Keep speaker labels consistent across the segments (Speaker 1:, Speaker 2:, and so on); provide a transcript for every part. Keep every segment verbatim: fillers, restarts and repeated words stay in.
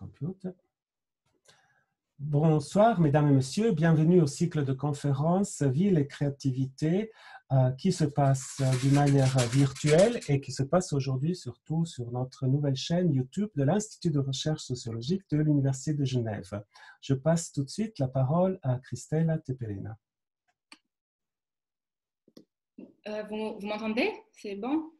Speaker 1: computer. Bonsoir, mesdames et messieurs, bienvenue au cycle de conférences Ville et créativité euh, qui se passe euh, d'une manière virtuelle et qui se passe aujourd'hui surtout sur notre nouvelle chaîne YouTube de l'Institut de recherche sociologique de l'Université de Genève. Je passe tout de suite la parole à Cristela Tepelena.
Speaker 2: Euh, vous vous m'entendez? C'est bon?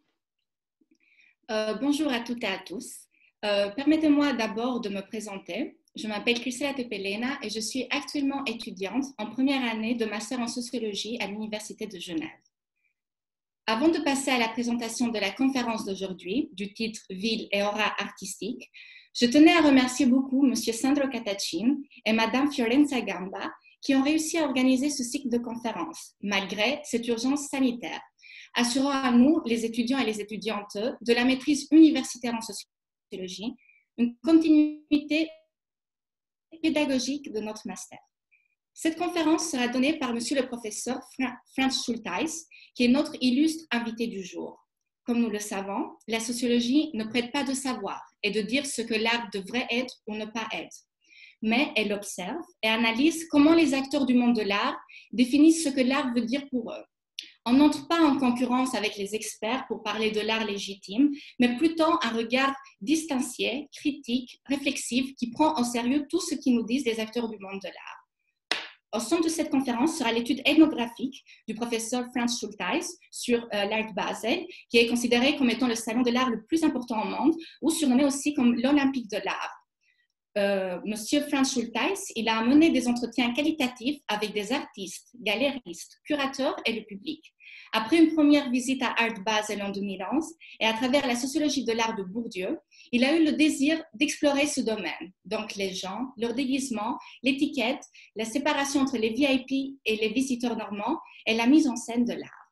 Speaker 2: Euh, bonjour à toutes et à tous. Euh, Permettez-moi d'abord de me présenter. Je m'appelle Cristela Tepelena et je suis actuellement étudiante en première année de master en sociologie à l'Université de Genève. Avant de passer à la présentation de la conférence d'aujourd'hui, du titre Ville et aura artistique, je tenais à remercier beaucoup M. Sandro Catachin et Mme Fiorenza Gamba qui ont réussi à organiser ce cycle de conférences, malgré cette urgence sanitaire, assurant à nous, les étudiants et les étudiantes de la maîtrise universitaire en sociologie, une continuité pédagogique de notre master. Cette conférence sera donnée par Monsieur le professeur Franz Schultheis, qui est notre illustre invité du jour. Comme nous le savons, la sociologie ne prête pas de savoir et de dire ce que l'art devrait être ou ne pas être, mais elle observe et analyse comment les acteurs du monde de l'art définissent ce que l'art veut dire pour eux. On n'entre pas en concurrence avec les experts pour parler de l'art légitime, mais plutôt un regard distancié, critique, réflexif, qui prend au sérieux tout ce qui nous disent les acteurs du monde de l'art. Au centre de cette conférence sera l'étude ethnographique du professeur Franz Schultheis sur euh, l'Art Basel, qui est considéré comme étant le salon de l'art le plus important au monde, ou surnommé aussi comme l'Olympique de l'art. Euh, Monsieur Franz Schultheis, il a mené des entretiens qualitatifs avec des artistes, galéristes, curateurs et le public. Après une première visite à Art Basel en deux mille onze et à travers la sociologie de l'art de Bourdieu, il a eu le désir d'explorer ce domaine, donc les gens, leur déguisement, l'étiquette, la séparation entre les V I P et les visiteurs normands et la mise en scène de l'art.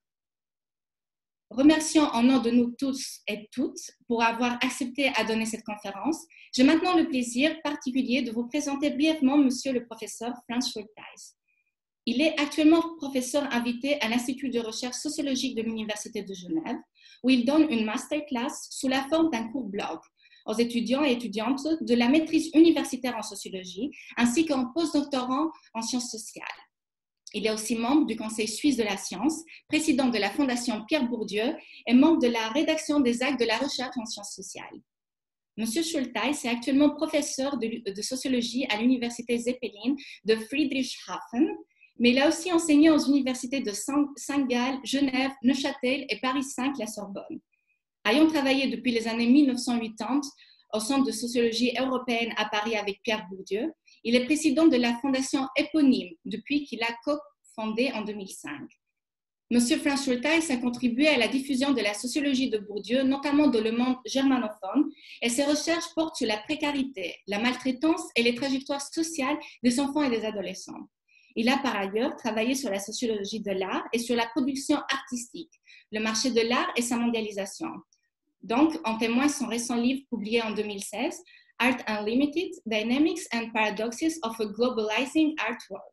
Speaker 2: Remercions en nom de nous tous et toutes pour avoir accepté à donner cette conférence. J'ai maintenant le plaisir particulier de vous présenter brièvement Monsieur le professeur Franz Schultheis. Il est actuellement professeur invité à l'Institut de recherche sociologique de l'Université de Genève, où il donne une masterclass sous la forme d'un court blog aux étudiants et étudiantes de la maîtrise universitaire en sociologie, ainsi qu'en postdoctorant en sciences sociales. Il est aussi membre du Conseil suisse de la science, président de la Fondation Pierre Bourdieu et membre de la rédaction des actes de la recherche en sciences sociales. Monsieur Schultheis est actuellement professeur de, de sociologie à l'Université Zeppelin de Friedrichshafen, mais il a aussi enseigné aux universités de Saint-Gall, Genève, Neuchâtel et Paris cinq, la Sorbonne. Ayant travaillé depuis les années mille neuf cent quatre-vingt-dix au Centre de sociologie européenne à Paris avec Pierre Bourdieu, il est président de la fondation éponyme depuis qu'il a co-fondé en deux mille cinq. Monsieur Franz Schultheis a contribué à la diffusion de la sociologie de Bourdieu, notamment dans le monde germanophone, et ses recherches portent sur la précarité, la maltraitance et les trajectoires sociales des enfants et des adolescents. Il a par ailleurs travaillé sur la sociologie de l'art et sur la production artistique, le marché de l'art et sa mondialisation. Donc, en témoigne son récent livre publié en deux mille seize, Art Unlimited, Dynamics and Paradoxes of a Globalizing Art World.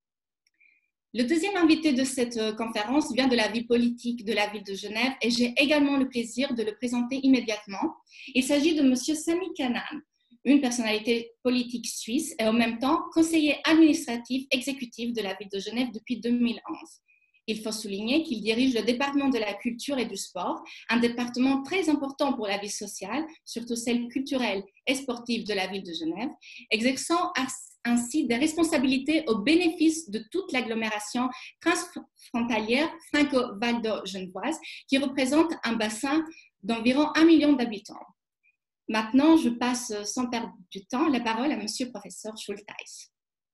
Speaker 2: Le deuxième invité de cette conférence vient de la vie politique de la ville de Genève et j'ai également le plaisir de le présenter immédiatement. Il s'agit de M. Sami Kanan, une personnalité politique suisse et en même temps conseiller administratif exécutif de la ville de Genève depuis deux mille onze. Il faut souligner qu'il dirige le département de la culture et du sport, un département très important pour la vie sociale, surtout celle culturelle et sportive de la ville de Genève, exerçant ainsi des responsabilités au bénéfice de toute l'agglomération transfrontalière franco-valdo-genevoise qui représente un bassin d'environ un million d'habitants. Maintenant, je passe sans perdre du temps la parole à monsieur le professeur Schultheis.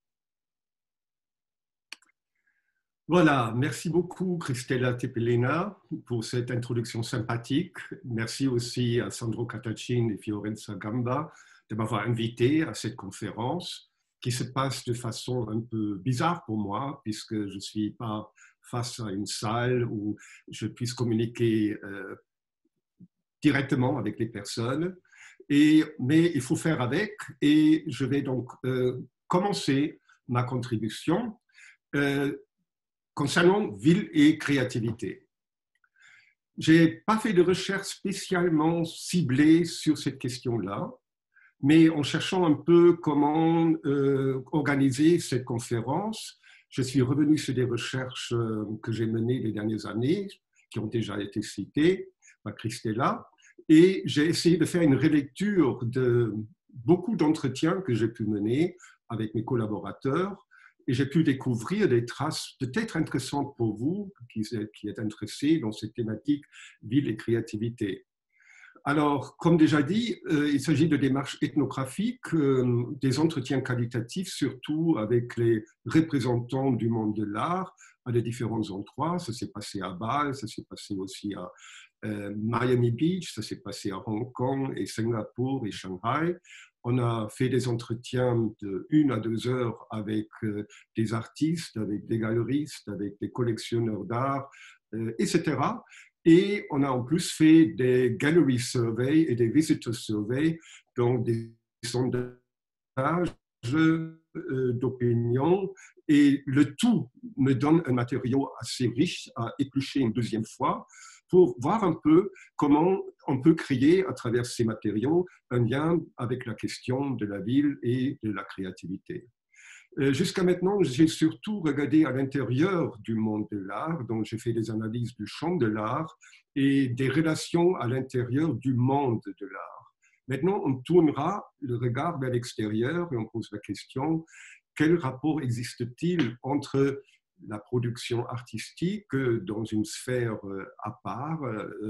Speaker 3: Voilà, merci beaucoup Cristela Tepelena pour cette introduction sympathique. Merci aussi à Sandro Catachin et Fiorenza Gamba de m'avoir invité à cette conférence qui se passe de façon un peu bizarre pour moi puisque je ne suis pas face à une salle où je puisse communiquer euh, directement avec les personnes. Et, mais il faut faire avec et je vais donc euh, commencer ma contribution euh, concernant ville et créativité. Je n'ai pas fait de recherche spécialement ciblée sur cette question-là, Mais en cherchant un peu comment euh, organiser cette conférence, je suis revenu sur des recherches euh, que j'ai menées les dernières années, qui ont déjà été citées par Christella, et j'ai essayé de faire une relecture de beaucoup d'entretiens que j'ai pu mener avec mes collaborateurs, et j'ai pu découvrir des traces peut-être intéressantes pour vous, qui, qui êtes intéressés dans cette thématique ville et créativité. Alors, comme déjà dit, euh, il s'agit de démarches ethnographiques, euh, des entretiens qualitatifs, surtout avec les représentants du monde de l'art à des différents endroits. Ça s'est passé à Bâle, ça s'est passé aussi à euh, Miami Beach, ça s'est passé à Hong Kong et Singapour et Shanghai. On a fait des entretiens de une à deux heures avec euh, des artistes, avec des galeristes, avec des collectionneurs d'art, euh, et cetera. Et on a en plus fait des gallery surveys et des visitor surveys, donc des sondages d'opinion. Et le tout me donne un matériau assez riche à éplucher une deuxième fois pour voir un peu comment on peut créer à travers ces matériaux un lien avec la question de la ville et de la créativité. Jusqu'à maintenant, j'ai surtout regardé à l'intérieur du monde de l'art, donc j'ai fait des analyses du champ de l'art et des relations à l'intérieur du monde de l'art. Maintenant, on tournera le regard vers l'extérieur et on pose la question, quel rapport existe-t-il entre la production artistique dans une sphère à part,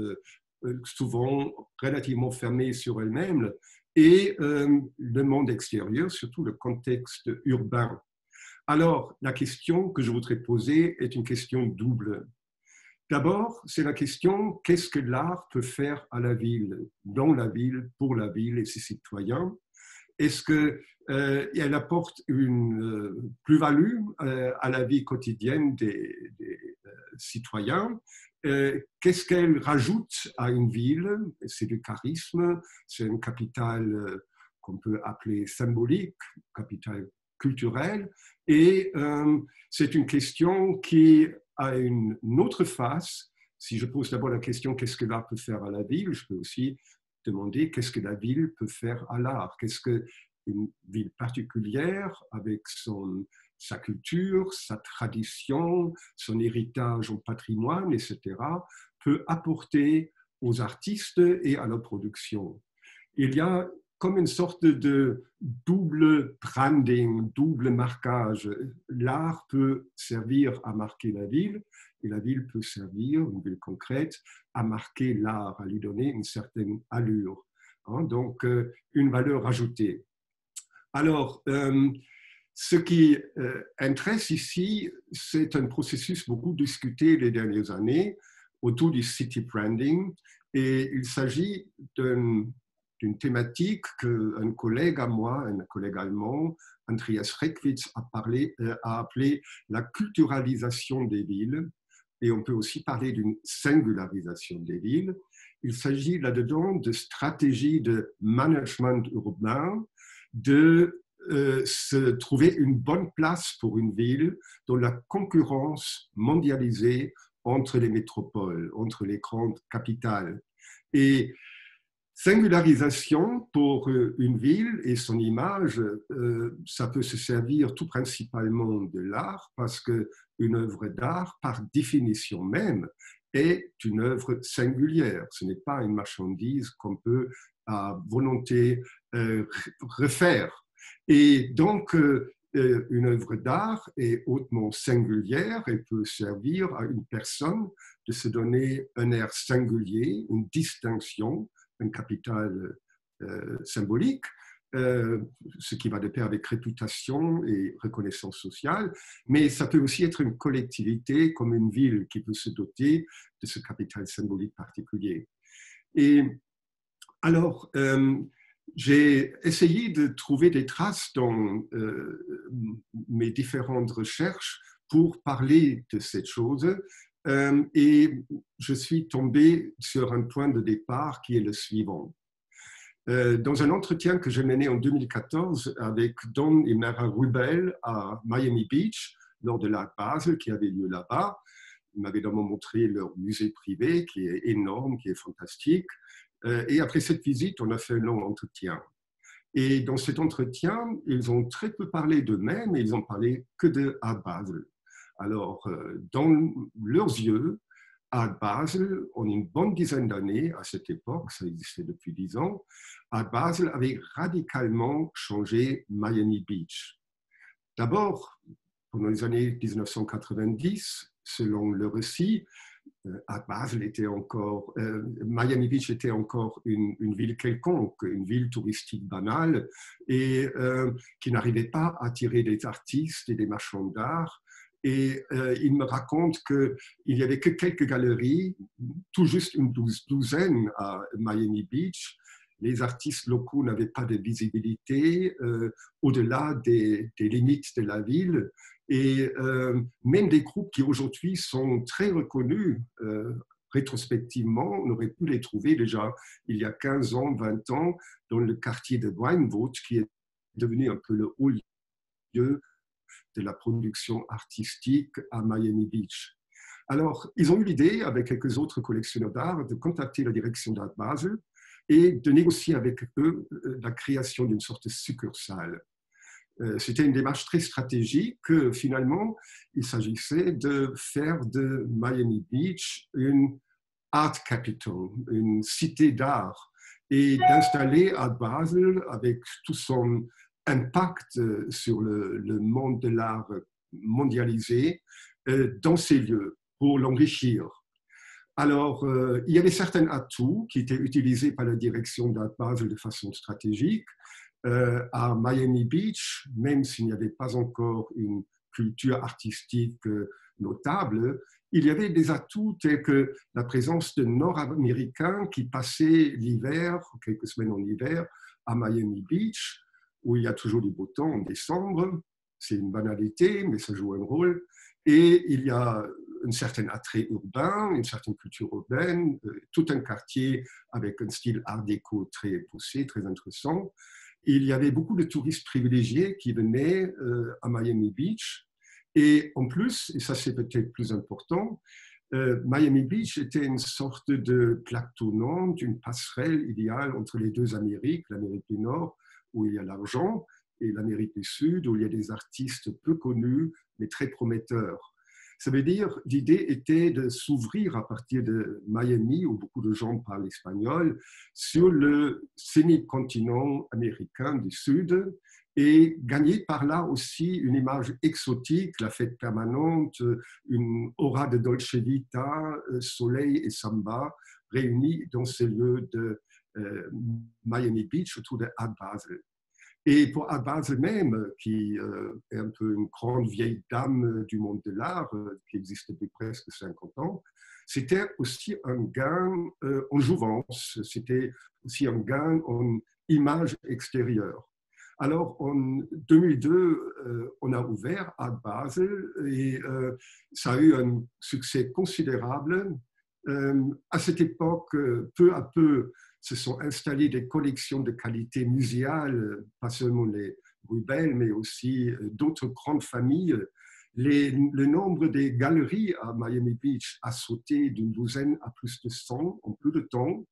Speaker 3: souvent relativement fermée sur elle-même, et euh, le monde extérieur, surtout le contexte urbain. Alors, la question que je voudrais poser est une question double. D'abord, c'est la question, qu'est-ce que l'art peut faire à la ville, dans la ville, pour la ville et ses citoyens? Est-ce qu'elle euh, apporte une euh, plus-value euh, à la vie quotidienne des, des euh, citoyens? Euh, Qu'est-ce qu'elle rajoute à une ville? C'est du charisme, c'est un capital euh, qu'on peut appeler symbolique, capital culturel, et euh, c'est une question qui a une, une autre face. Si je pose d'abord la question qu'est-ce que l'art peut faire à la ville, je peux aussi demander qu'est-ce que la ville peut faire à l'art. Qu'est-ce qu'une ville particulière avec son sa culture, sa tradition, son héritage en patrimoine, et cetera, peut apporter aux artistes et à leur production. Il y a comme une sorte de double branding, double marquage. L'art peut servir à marquer la ville et la ville peut servir, une ville concrète, à marquer l'art, à lui donner une certaine allure. Hein, donc, euh, une valeur ajoutée. Alors, euh, ce qui euh, intéresse ici, c'est un processus beaucoup discuté les dernières années autour du city branding. Et il s'agit d'une d'une thématique qu'un collègue à moi, un collègue allemand, Andreas Reckwitz, a, parlé, euh, a appelé la culturalisation des villes. Et on peut aussi parler d'une singularisation des villes. Il s'agit là-dedans de stratégies de management urbain, de euh, se trouver une bonne place pour une ville dans la concurrence mondialisée entre les métropoles, entre les grandes capitales. Et singularisation pour une ville et son image, euh, ça peut se servir tout principalement de l'art parce qu'une œuvre d'art, par définition même, est une œuvre singulière. Ce n'est pas une marchandise qu'on peut à volonté euh, refaire. Et donc, euh, une œuvre d'art est hautement singulière et peut servir à une personne de se donner un air singulier, une distinction, un capital euh, symbolique, euh, ce qui va de pair avec réputation et reconnaissance sociale, mais ça peut aussi être une collectivité comme une ville qui peut se doter de ce capital symbolique particulier. Et alors, euh, j'ai essayé de trouver des traces dans euh, mes différentes recherches pour parler de cette chose. Euh, et je suis tombé sur un point de départ qui est le suivant. Euh, dans un entretien que j'ai mené en deux mille quatorze avec Don et Mara Rubel à Miami Beach, lors de l'Art Basel qui avait lieu là-bas, ils m'avaient d'abord montré leur musée privé qui est énorme, qui est fantastique. Euh, et après cette visite, on a fait un long entretien. Et dans cet entretien, ils ont très peu parlé d'eux-mêmes et ils ont parlé que de Art Basel. Alors, dans leurs yeux, Art Basel, en une bonne dizaine d'années, à cette époque, ça existait depuis dix ans, Art Basel avait radicalement changé Miami Beach. D'abord, pendant les années mille neuf cent quatre-vingt-dix, selon le récit, Art Basel était encore, euh, Miami Beach était encore une, une ville quelconque, une ville touristique banale et euh, qui n'arrivait pas à attirer des artistes et des marchands d'art. Et euh, il me raconte qu'il n'y avait que quelques galeries, tout juste une douzaine à Miami Beach. Les artistes locaux n'avaient pas de visibilité euh, au-delà des, des limites de la ville. Et euh, même des groupes qui aujourd'hui sont très reconnus, euh, rétrospectivement, on aurait pu les trouver déjà il y a quinze ans, vingt ans, dans le quartier de Vinewood, qui est devenu un peu le haut lieu de la production artistique à Miami Beach. Alors, ils ont eu l'idée, avec quelques autres collectionneurs d'art, de contacter la direction d'Art Basel et de négocier avec eux la création d'une sorte de succursale. C'était une démarche très stratégique. Finalement, il s'agissait de faire de Miami Beach une art capital, une cité d'art, et d'installer Art Basel avec tout son impact sur le, le monde de l'art mondialisé dans ces lieux pour l'enrichir. Alors, euh, il y avait certains atouts qui étaient utilisés par la direction d'Art Basel de façon stratégique. Euh, à Miami Beach, même s'il n'y avait pas encore une culture artistique euh, notable, il y avait des atouts tels que la présence de Nord-Américains qui passaient l'hiver, quelques semaines en hiver, à Miami Beach, où il y a toujours du beau temps en décembre. C'est une banalité, mais ça joue un rôle. Et il y a un certain attrait urbain, une certaine culture urbaine, euh, tout un quartier avec un style art déco très poussé, très intéressant. Il y avait beaucoup de touristes privilégiés qui venaient euh, à Miami Beach. Et en plus, et ça c'est peut-être plus important, euh, Miami Beach était une sorte de plaque tournante, une passerelle idéale entre les deux Amériques, l'Amérique du Nord, où il y a l'argent, et l'Amérique du Sud, où il y a des artistes peu connus, mais très prometteurs. Ça veut dire, l'idée était de s'ouvrir à partir de Miami, où beaucoup de gens parlent espagnol, sur le semi-continent américain du Sud et gagner par là aussi une image exotique, la fête permanente, une aura de Dolce Vita, soleil et samba réunis dans ces lieux de euh, Miami Beach autour de Art Basel. Et pour Art Basel même, qui euh, est un peu une grande vieille dame du monde de l'art, euh, qui existe depuis presque cinquante ans, c'était aussi un gain euh, en jouvence, c'était aussi un gain en image extérieure. Alors, en deux mille deux, euh, on a ouvert Art Basel et euh, ça a eu un succès considérable. Euh, à cette époque, peu à peu, se sont installées des collections de qualité muséale, pas seulement les Rubel, mais aussi d'autres grandes familles. Les, le nombre des galeries à Miami Beach a sauté d'une douzaine à plus de cent en peu de temps.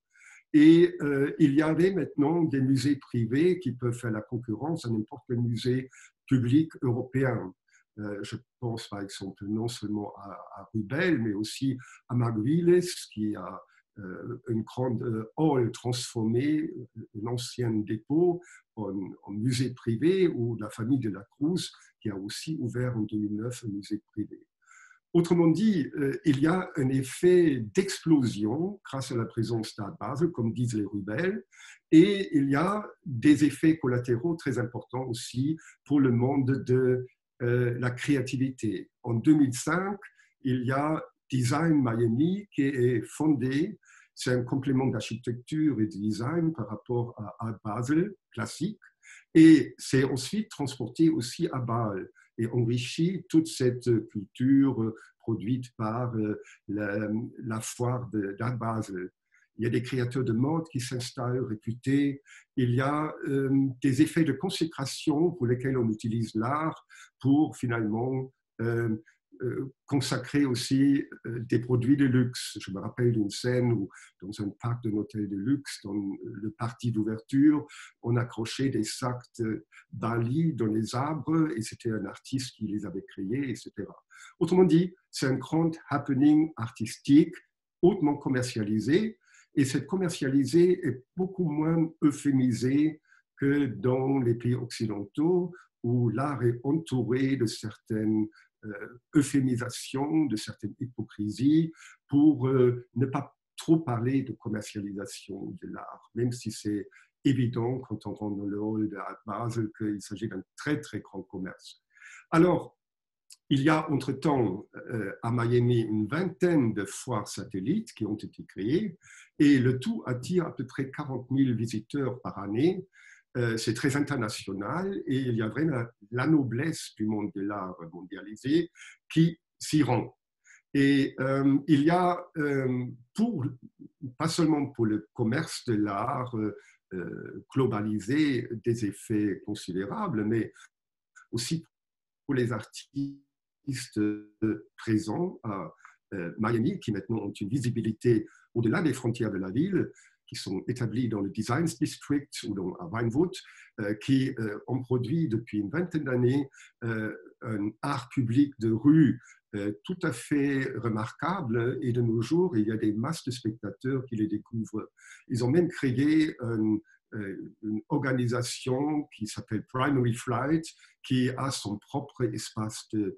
Speaker 3: Et euh, il y avait maintenant des musées privés qui peuvent faire la concurrence à n'importe quel musée public européen. Euh, je pense par exemple non seulement à, à Rubel, mais aussi à Marguiles, qui a euh, une grande euh, hall transformée, l'ancien dépôt, en, en musée privé, ou la famille de la Cruz, qui a aussi ouvert en deux mille neuf un musée privé. Autrement dit, euh, il y a un effet d'explosion grâce à la présence d'Art Basel, comme disent les Rubel, et il y a des effets collatéraux très importants aussi pour le monde de euh, la créativité. En deux mille cinq, il y a Design Miami qui est fondé, c'est un complément d'architecture et de design par rapport à Art Basel classique, et c'est ensuite transporté aussi à Bâle et enrichi toute cette culture produite par la, la foire d'Art Basel. Il y a des créateurs de mode qui s'installent, réputés. Il y a euh, des effets de consécration pour lesquels on utilise l'art pour finalement euh, euh, consacrer aussi euh, des produits de luxe. Je me rappelle d'une scène où, dans un parc d'un hôtel de luxe, dans le party d'ouverture, on accrochait des sacs de Bali dans les arbres et c'était un artiste qui les avait créés, et cetera. Autrement dit, c'est un grand happening artistique hautement commercialisé, et cette commercialisée est beaucoup moins euphémisée que dans les pays occidentaux, où l'art est entouré de certaines euh, euphémisations, de certaines hypocrisies, pour euh, ne pas trop parler de commercialisation de l'art, même si c'est évident quand on rentre dans le hall de Art Basel qu'il s'agit d'un très très grand commerce. Alors, il y a entre-temps euh, à Miami une vingtaine de foires satellites qui ont été créées et le tout attire à peu près quarante mille visiteurs par année. Euh, c'est très international et il y a vraiment la, la noblesse du monde de l'art mondialisé qui s'y rend. Et euh, il y a, euh, pour, pas seulement pour le commerce de l'art euh, euh, globalisé, des effets considérables, mais aussi pour les artistes présents à euh, Miami, qui maintenant ont une visibilité au-delà des frontières de la ville, qui sont établis dans le Design District ou dans, à Vinewood, euh, qui euh, ont produit depuis une vingtaine d'années euh, un art public de rue euh, tout à fait remarquable. Et de nos jours, il y a des masses de spectateurs qui les découvrent. Ils ont même créé un, euh, une organisation qui s'appelle Primary Flight, qui a son propre espace de,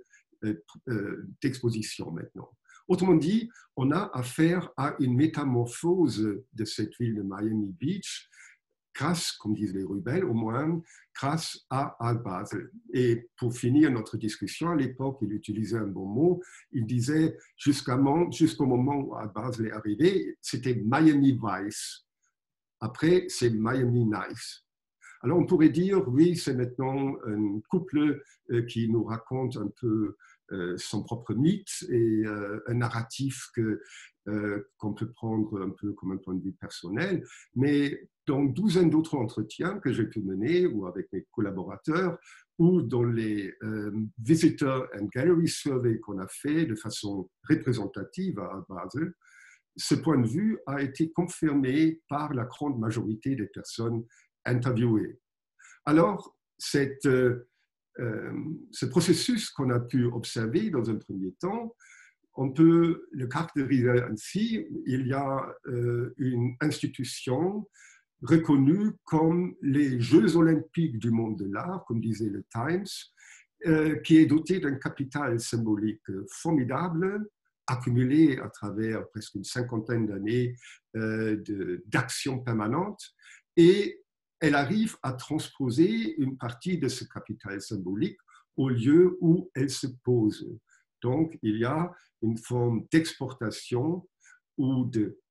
Speaker 3: euh, d'exposition maintenant. Autrement dit, on a affaire à une métamorphose de cette ville de Miami Beach, grâce, comme disent les rebelles, au moins, grâce à Art Basel. Et pour finir notre discussion, à l'époque, il utilisait un bon mot, il disait jusqu'au jusqu'au moment où Art Basel est arrivé, c'était Miami Vice. Après, c'est Miami Nice. Alors, on pourrait dire, oui, c'est maintenant un couple euh, qui nous raconte un peu euh, son propre mythe et euh, un narratif que, euh, qu'on peut prendre un peu comme un point de vue personnel. Mais dans une douzaine d'autres entretiens que j'ai pu mener, ou avec mes collaborateurs, ou dans les euh, Visitor and Gallery Survey qu'on a fait de façon représentative à Basel, ce point de vue a été confirmé par la grande majorité des personnes interviewées. Alors, cette, euh, euh, ce processus qu'on a pu observer dans un premier temps, on peut le caractériser ainsi. Il y a euh, une institution reconnue comme les Jeux olympiques du monde de l'art, comme disait le Times, euh, qui est dotée d'un capital symbolique formidable, accumulé à travers presque une cinquantaine d'années euh, d'actions permanentes, et elle arrive à transposer une partie de ce capital symbolique au lieu où elle se pose. Donc, il y a une forme d'exportation ou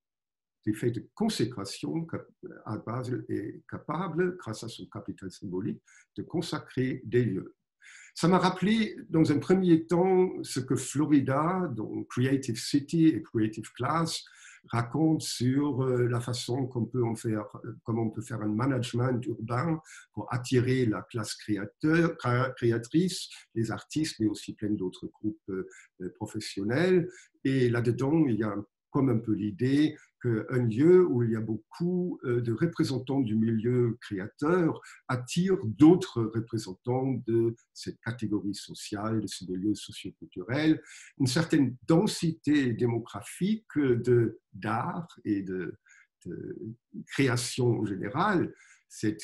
Speaker 3: d'effet de, de consécration. Art Basel est capable, grâce à son capital symbolique, de consacrer des lieux. Ça m'a rappelé, dans un premier temps, ce que Florida, dont Creative City et Creative Class, raconte sur la façon qu'on peut en faire, comment on peut faire un management urbain pour attirer la classe créateur, créatrice, les artistes, mais aussi plein d'autres groupes professionnels. Et là-dedans, il y a comme un peu l'idée qu'un lieu où il y a beaucoup de représentants du milieu créateur attire d'autres représentants de cette catégorie sociale, de ce milieu socioculturel, une certaine densité démographique de, d'art et de, de création en général. Cette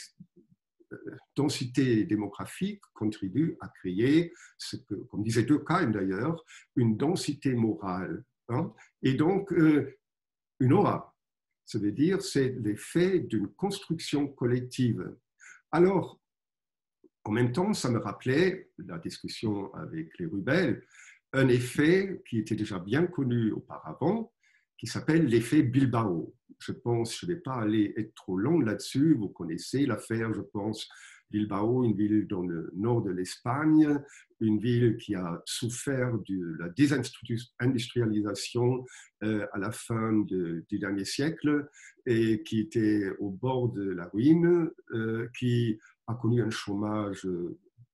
Speaker 3: densité démographique contribue à créer, ce que, comme disait Durkheim d'ailleurs, une densité morale. Hein? Et donc, euh, une aura, ça veut dire c'est l'effet d'une construction collective. Alors, en même temps, ça me rappelait la discussion avec les rebelles, un effet qui était déjà bien connu auparavant, qui s'appelle l'effet Bilbao. Je pense, je ne vais pas aller être trop long là-dessus, vous connaissez l'affaire, je pense, Bilbao, une ville dans le nord de l'Espagne, une ville qui a souffert de la désindustrialisation euh, à la fin de, du dernier siècle et qui était au bord de la ruine, euh, qui a connu un chômage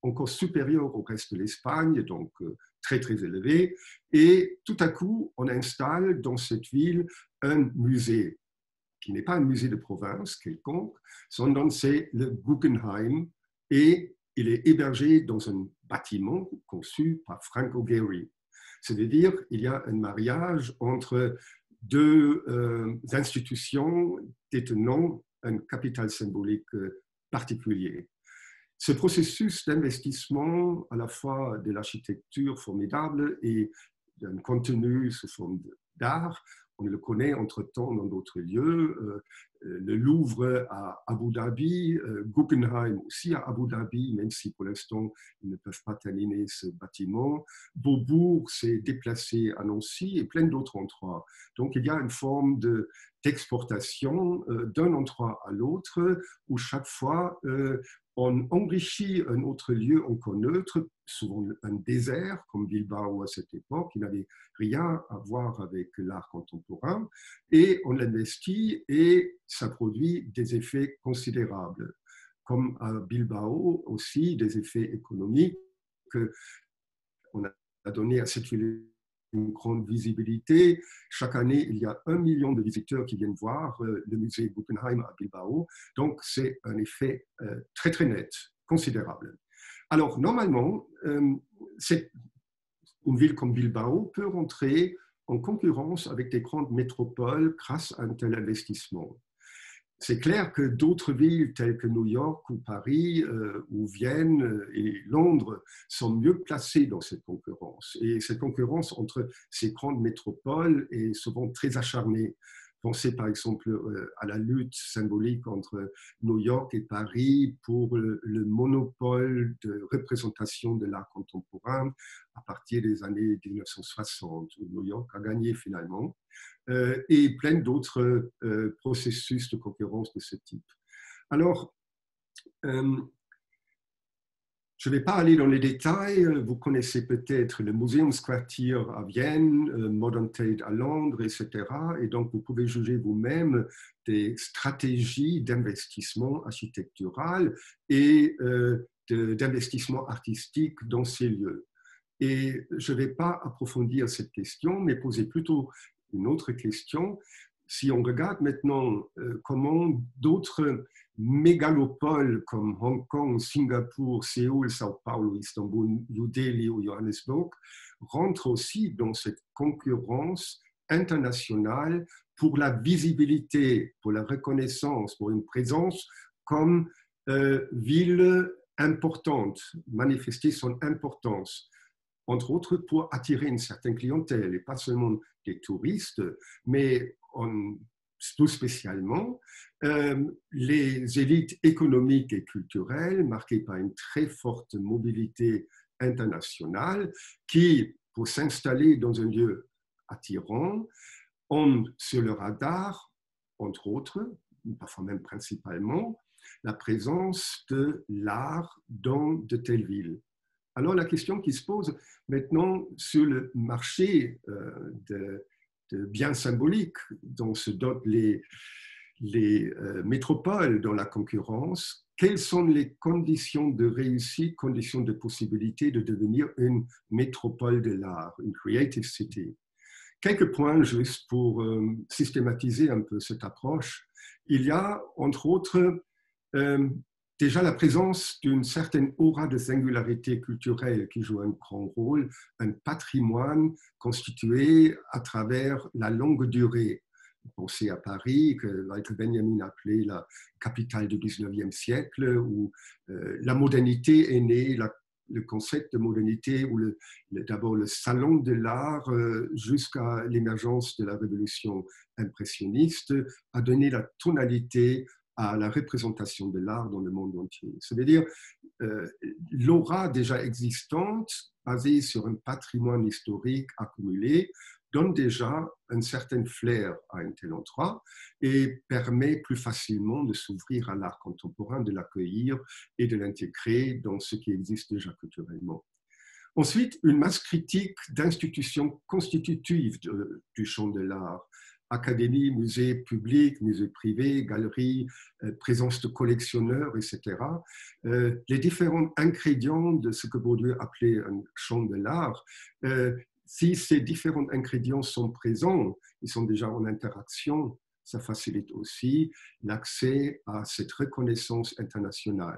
Speaker 3: encore supérieur au reste de l'Espagne, donc très très élevé. Et tout à coup, on installe dans cette ville un musée qui n'est pas un musée de province quelconque, sondern c'est le Guggenheim, et il est hébergé dans un bâtiment conçu par Frank O'Gary. C'est-à-dire qu'il y a un mariage entre deux euh, institutions détenant un capital symbolique particulier. Ce processus d'investissement à la fois de l'architecture formidable et d'un contenu sous forme d'art, on le connaît entre-temps dans d'autres lieux, euh, le Louvre à Abu Dhabi, euh, Guggenheim aussi à Abu Dhabi, même si pour l'instant ils ne peuvent pas terminer ce bâtiment. Beaubourg s'est déplacé à Nancy et plein d'autres endroits. Donc il y a une forme de, d'exportation euh, d'un endroit à l'autre où chaque fois euh, on enrichit un autre lieu encore neutre, souvent un désert, comme Bilbao à cette époque, qui n'avait rien à voir avec l'art contemporain, et on l'investit et ça produit des effets considérables. Comme à Bilbao aussi, des effets économiques qu'on a donné à cette ville une grande visibilité. Chaque année, il y a un million de visiteurs qui viennent voir le musée Guggenheim à Bilbao. Donc, c'est un effet euh, très, très net, considérable. Alors, normalement, euh, une ville comme Bilbao peut rentrer en concurrence avec des grandes métropoles grâce à un tel investissement. C'est clair que d'autres villes telles que New York ou Paris euh, ou Vienne et Londres sont mieux placées dans cette concurrence. Et cette concurrence entre ces grandes métropoles est souvent très acharnée. Pensez par exemple euh, à la lutte symbolique entre New York et Paris pour le, le monopole de représentation de l'art contemporain à partir des années mille neuf cent soixante, où New York a gagné finalement. Euh, et plein d'autres euh, processus de concurrence de ce type. Alors, euh, je ne vais pas aller dans les détails, vous connaissez peut-être le Museumsquartier à Vienne, euh, Modern Tate à Londres, et cetera. Et donc, vous pouvez juger vous-même des stratégies d'investissement architectural et euh, d'investissement artistique dans ces lieux. Et je ne vais pas approfondir cette question, mais poser plutôt une autre question. Si on regarde maintenant euh, comment d'autres mégalopoles comme Hong Kong, Singapour, Séoul, Sao Paulo, Istanbul, New Delhi ou Johannesburg rentrent aussi dans cette concurrence internationale pour la visibilité, pour la reconnaissance, pour une présence comme euh, ville importante, manifester son importance, entre autres pour attirer une certaine clientèle, et pas seulement des touristes, mais en, tout spécialement euh, les élites économiques et culturelles marquées par une très forte mobilité internationale qui, pour s'installer dans un lieu attirant, ont sur le radar, entre autres, parfois même principalement, la présence de l'art dans de telles villes. Alors la question qui se pose maintenant sur le marché euh, de, de biens symboliques dont se dotent les, les euh, métropoles dans la concurrence, quelles sont les conditions de réussite, conditions de possibilité de devenir une métropole de l'art, une creative city? Quelques points juste pour euh, systématiser un peu cette approche. Il y a entre autres euh, déjà la présence d'une certaine aura de singularité culturelle qui joue un grand rôle, un patrimoine constitué à travers la longue durée. Pensez à Paris, que Walter Benjamin appelait la capitale du dix-neuvième siècle, où euh, la modernité est née, la, le concept de modernité, où le, le, d'abord le salon de l'art euh, jusqu'à l'émergence de la révolution impressionniste a donné la tonalité à la représentation de l'art dans le monde entier. Ça veut dire euh, l'aura déjà existante, basée sur un patrimoine historique accumulé, donne déjà un certain flair à un tel endroit et permet plus facilement de s'ouvrir à l'art contemporain, de l'accueillir et de l'intégrer dans ce qui existe déjà culturellement. Ensuite, une masse critique d'institutions constitutives de, du champ de l'art, académies, musées publics, musées privés, galeries, euh, présence de collectionneurs, et cetera. Euh, les différents ingrédients de ce que Bourdieu appelait un champ de l'art, euh, si ces différents ingrédients sont présents, ils sont déjà en interaction, ça facilite aussi l'accès à cette reconnaissance internationale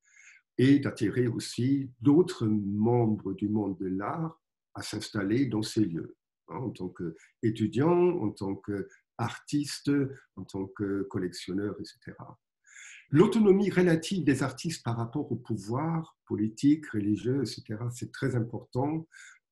Speaker 3: et d'attirer aussi d'autres membres du monde de l'art à s'installer dans ces lieux, hein, en tant qu'étudiants, en tant qu'artistes, en tant que collectionneurs, et cetera. L'autonomie relative des artistes par rapport au pouvoir politique, religieux, et cetera, c'est très important.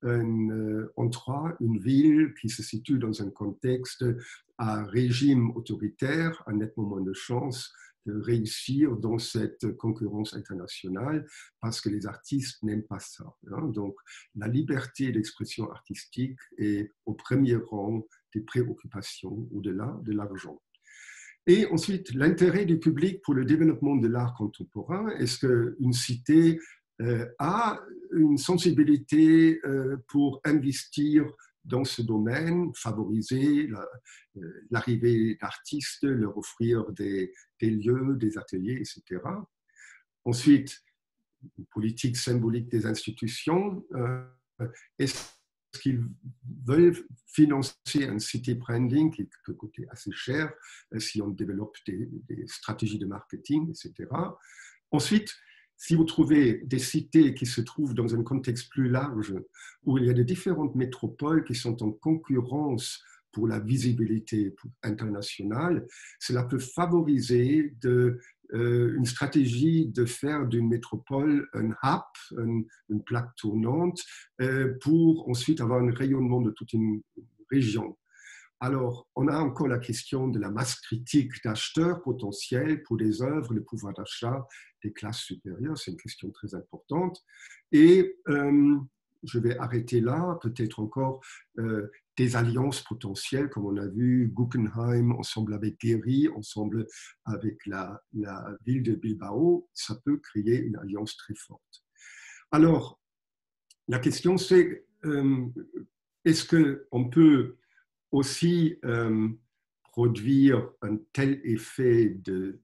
Speaker 3: Un, en Troyes, une ville qui se situe dans un contexte à régime autoritaire, a nettement moins de chances de réussir dans cette concurrence internationale parce que les artistes n'aiment pas ça. Hein. Donc, la liberté d'expression artistique est au premier rang des préoccupations au-delà de l'argent. Et ensuite, l'intérêt du public pour le développement de l'art contemporain. Est-ce qu'une cité euh, a une sensibilité euh, pour investir dans ce domaine, favoriser la, euh, l'arrivée d'artistes, leur offrir des, des lieux, des ateliers, et cetera. Ensuite, une politique symbolique des institutions. Euh, est-ce qu'ils veulent financer un city branding qui peut coûter assez cher si on développe des, des stratégies de marketing, et cetera. Ensuite, si vous trouvez des cités qui se trouvent dans un contexte plus large, où il y a de différentes métropoles qui sont en concurrence pour la visibilité internationale, cela peut favoriser de, euh, une stratégie de faire d'une métropole un hub, un, une plaque tournante, euh, pour ensuite avoir un rayonnement de toute une région. Alors, on a encore la question de la masse critique d'acheteurs potentiels pour des œuvres, le pouvoir d'achat des classes supérieures, c'est une question très importante. Et euh, je vais arrêter là, peut-être encore euh, des alliances potentielles, comme on a vu, Guggenheim ensemble avec Gehry, ensemble avec la, la ville de Bilbao, ça peut créer une alliance très forte. Alors, la question c'est, euh, est-ce qu'on peut aussi euh, produire un tel effet de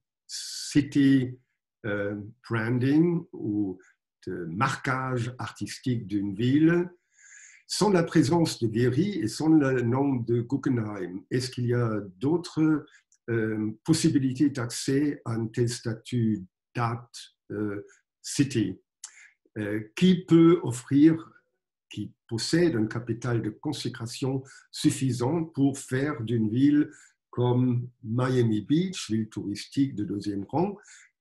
Speaker 3: city euh, branding ou de marquage artistique d'une ville sans la présence de Gehry et sans le nom de Guggenheim? Est-ce qu'il y a d'autres euh, possibilités d'accès à un tel statut d'art euh, city euh, qui peut offrir, qui possède un capital de consécration suffisant pour faire d'une ville comme Miami Beach, ville touristique de deuxième rang,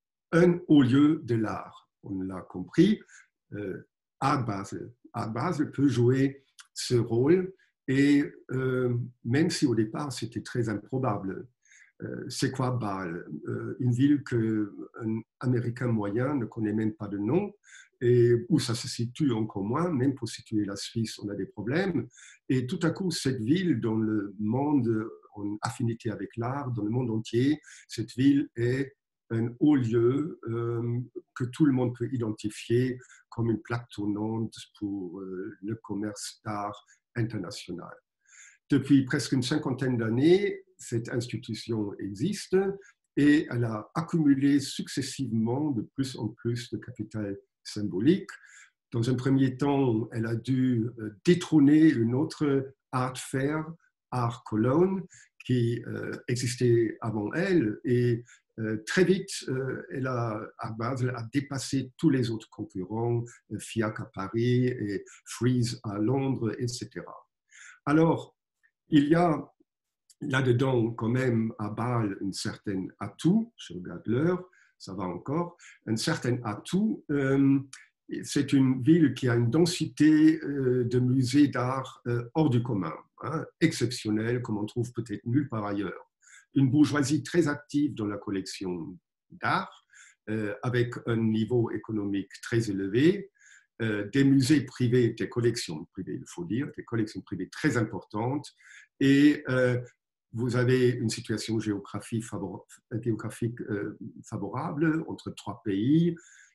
Speaker 3: un haut lieu de l'art. On l'a compris, euh, Art Basel. Art Basel peut jouer ce rôle et euh, même si au départ c'était très improbable. Euh, c'est quoi Bâle? euh, Une ville qu'un Américain moyen ne connaît même pas de nom et où ça se situe encore moins, même pour situer la Suisse, on a des problèmes. Et tout à coup, cette ville, dans le monde en affinité avec l'art, dans le monde entier, cette ville est un haut lieu euh, que tout le monde peut identifier comme une plaque tournante pour euh, le commerce d'art international. Depuis presque une cinquantaine d'années, cette institution existe et elle a accumulé successivement de plus en plus de capital symbolique. Dans un premier temps, elle a dû détrôner une autre art fair, Art Cologne, qui euh, existait avant elle. Et euh, très vite, euh, elle a, à Basel, a dépassé tous les autres concurrents, FIAC à Paris et Frieze à Londres, et cetera. Alors, il y a là-dedans quand même à Bâle un certain atout, je regarde l'heure, ça va encore, un certain atout. Euh, c'est une ville qui a une densité euh, de musées d'art euh, hors du commun, hein, exceptionnelle, comme on trouve peut-être nulle part ailleurs. Une bourgeoisie très active dans la collection d'art, euh, avec un niveau économique très élevé, euh, des musées privés, des collections privées, il faut dire, des collections privées très importantes, et euh, vous avez une situation géographique favorable, géographique, euh, favorable entre trois pays,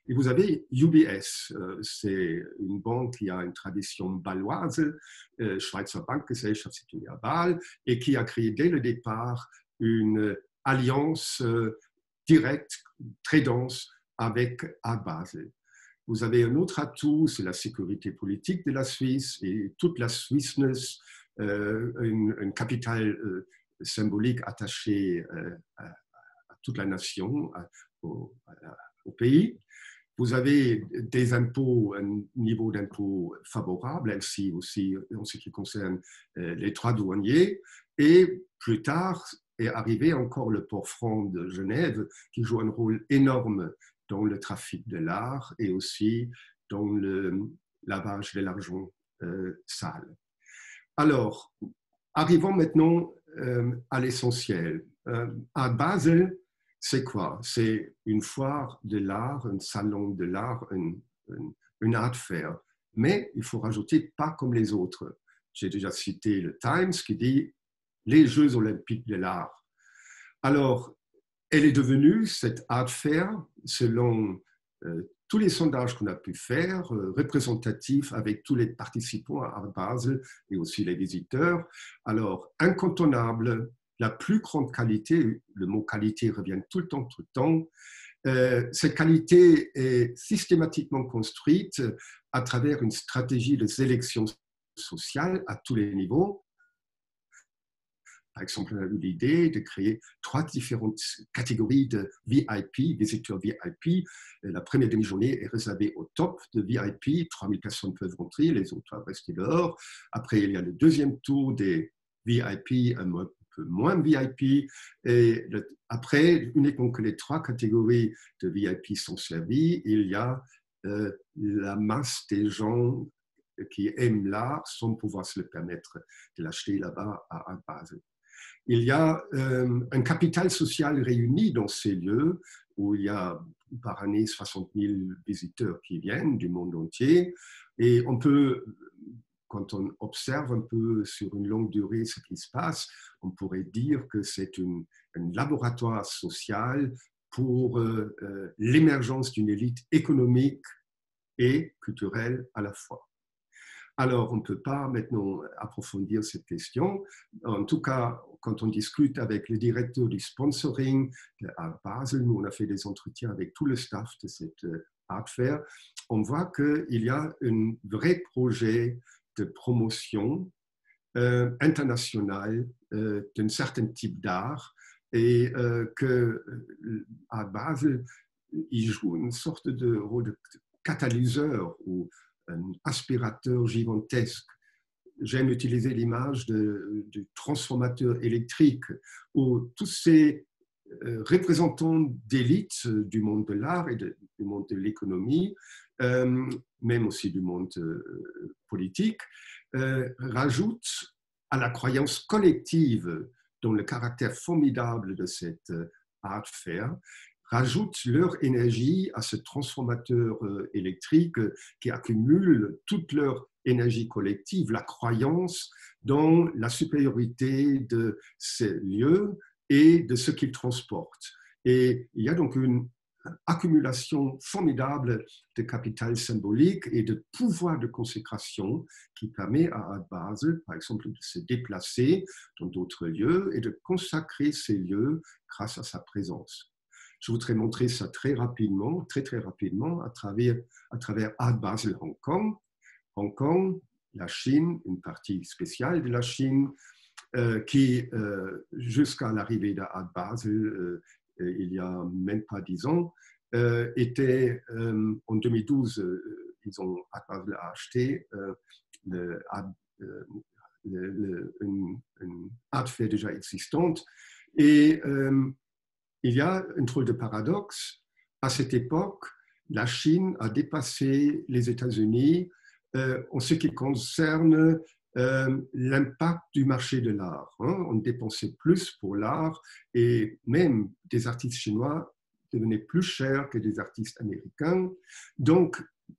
Speaker 3: Et vous avez U B S, euh, c'est une banque qui a une tradition bâloise, euh, Schweizer Bankgesellschaft située à Bâle, et qui a créé dès le départ une alliance euh, directe, très dense, avec Art Basel. Vous avez un autre atout, c'est la sécurité politique de la Suisse et toute la Swissness, euh, une, une capitale euh, symbolique attachée euh, à, à toute la nation, à, au, à, au pays. Vous avez des impôts, un niveau d'impôt favorable, ainsi aussi en ce qui concerne euh, les droits douaniers. Et plus tard est arrivé encore le port franc de Genève, qui joue un rôle énorme dans le trafic de l'art et aussi dans le lavage de l'argent euh, sale. Alors, arrivons maintenant euh, à l'essentiel. Euh, à Basel, c'est quoi? C'est une foire de l'art, un salon de l'art, une, une, une art fair. Mais il faut rajouter pas comme les autres. J'ai déjà cité le Times qui dit les Jeux olympiques de l'art. Alors, elle est devenue, cette art fair, selon euh, tous les sondages qu'on a pu faire, euh, représentatif avec tous les participants à Art Basel et aussi les visiteurs. Alors, incontournable, la plus grande qualité, le mot qualité revient tout le temps, tout le temps. Euh, cette qualité est systématiquement construite à travers une stratégie de sélection sociale à tous les niveaux. Par exemple, on a eu l'idée de créer trois différentes catégories de V I P, visiteurs V I P. La première demi-journée est réservée au top de V I P. trois mille personnes peuvent rentrer, les autres doivent rester dehors. Après, il y a le deuxième tour des V I P, un peu moins V I P. Et le, après, uniquement que les trois catégories de V I P sont servies, il y a euh, la masse des gens qui aiment l'art sans pouvoir se le permettre de l'acheter là-bas à Art Basel. Il y a euh, un capital social réuni dans ces lieux où il y a par année soixante mille visiteurs qui viennent du monde entier. Et on peut, quand on observe un peu sur une longue durée ce qui se passe, on pourrait dire que c'est une, un laboratoire social pour euh, euh, l'émergence d'une élite économique et culturelle à la fois. Alors, on ne peut pas maintenant approfondir cette question. En tout cas, quand on discute avec le directeur du sponsoring à Basel, nous on a fait des entretiens avec tout le staff de cette art fair, on voit qu'il y a un vrai projet de promotion euh, internationale euh, d'un certain type d'art et euh, qu'à Basel, il joue une sorte de rôle de catalyseur ou un aspirateur gigantesque. J'aime utiliser l'image du transformateur électrique où tous ces euh, représentants d'élite du monde de l'art et de, du monde de l'économie, euh, même aussi du monde euh, politique, euh, rajoutent à la croyance collective dans le caractère formidable de cette euh, art fair, rajoutent leur énergie à ce transformateur électrique qui accumule toute leur énergie collective, la croyance dans la supériorité de ces lieux et de ce qu'ils transportent. Et il y a donc une accumulation formidable de capital symbolique et de pouvoir de consécration qui permet à Art Basel, par exemple, de se déplacer dans d'autres lieux et de consacrer ces lieux grâce à sa présence. Je voudrais montrer ça très rapidement, très très rapidement, à travers, à travers Art Basel Hong Kong. Hong Kong, la Chine, une partie spéciale de la Chine, euh, qui, euh, jusqu'à l'arrivée d'Art Basel, euh, il y a même pas dix ans, euh, était, euh, en deux mille douze, euh, ils ont, Art Basel a acheté euh, le, euh, le, le, une, une art fair déjà existante. Et euh, il y a un drôle de paradoxe. À cette époque, la Chine a dépassé les États-Unis euh, en ce qui concerne euh, l'impact du marché de l'art. Hein. On dépensait plus pour l'art et même des artistes chinois devenaient plus chers que des artistes américains. Donc,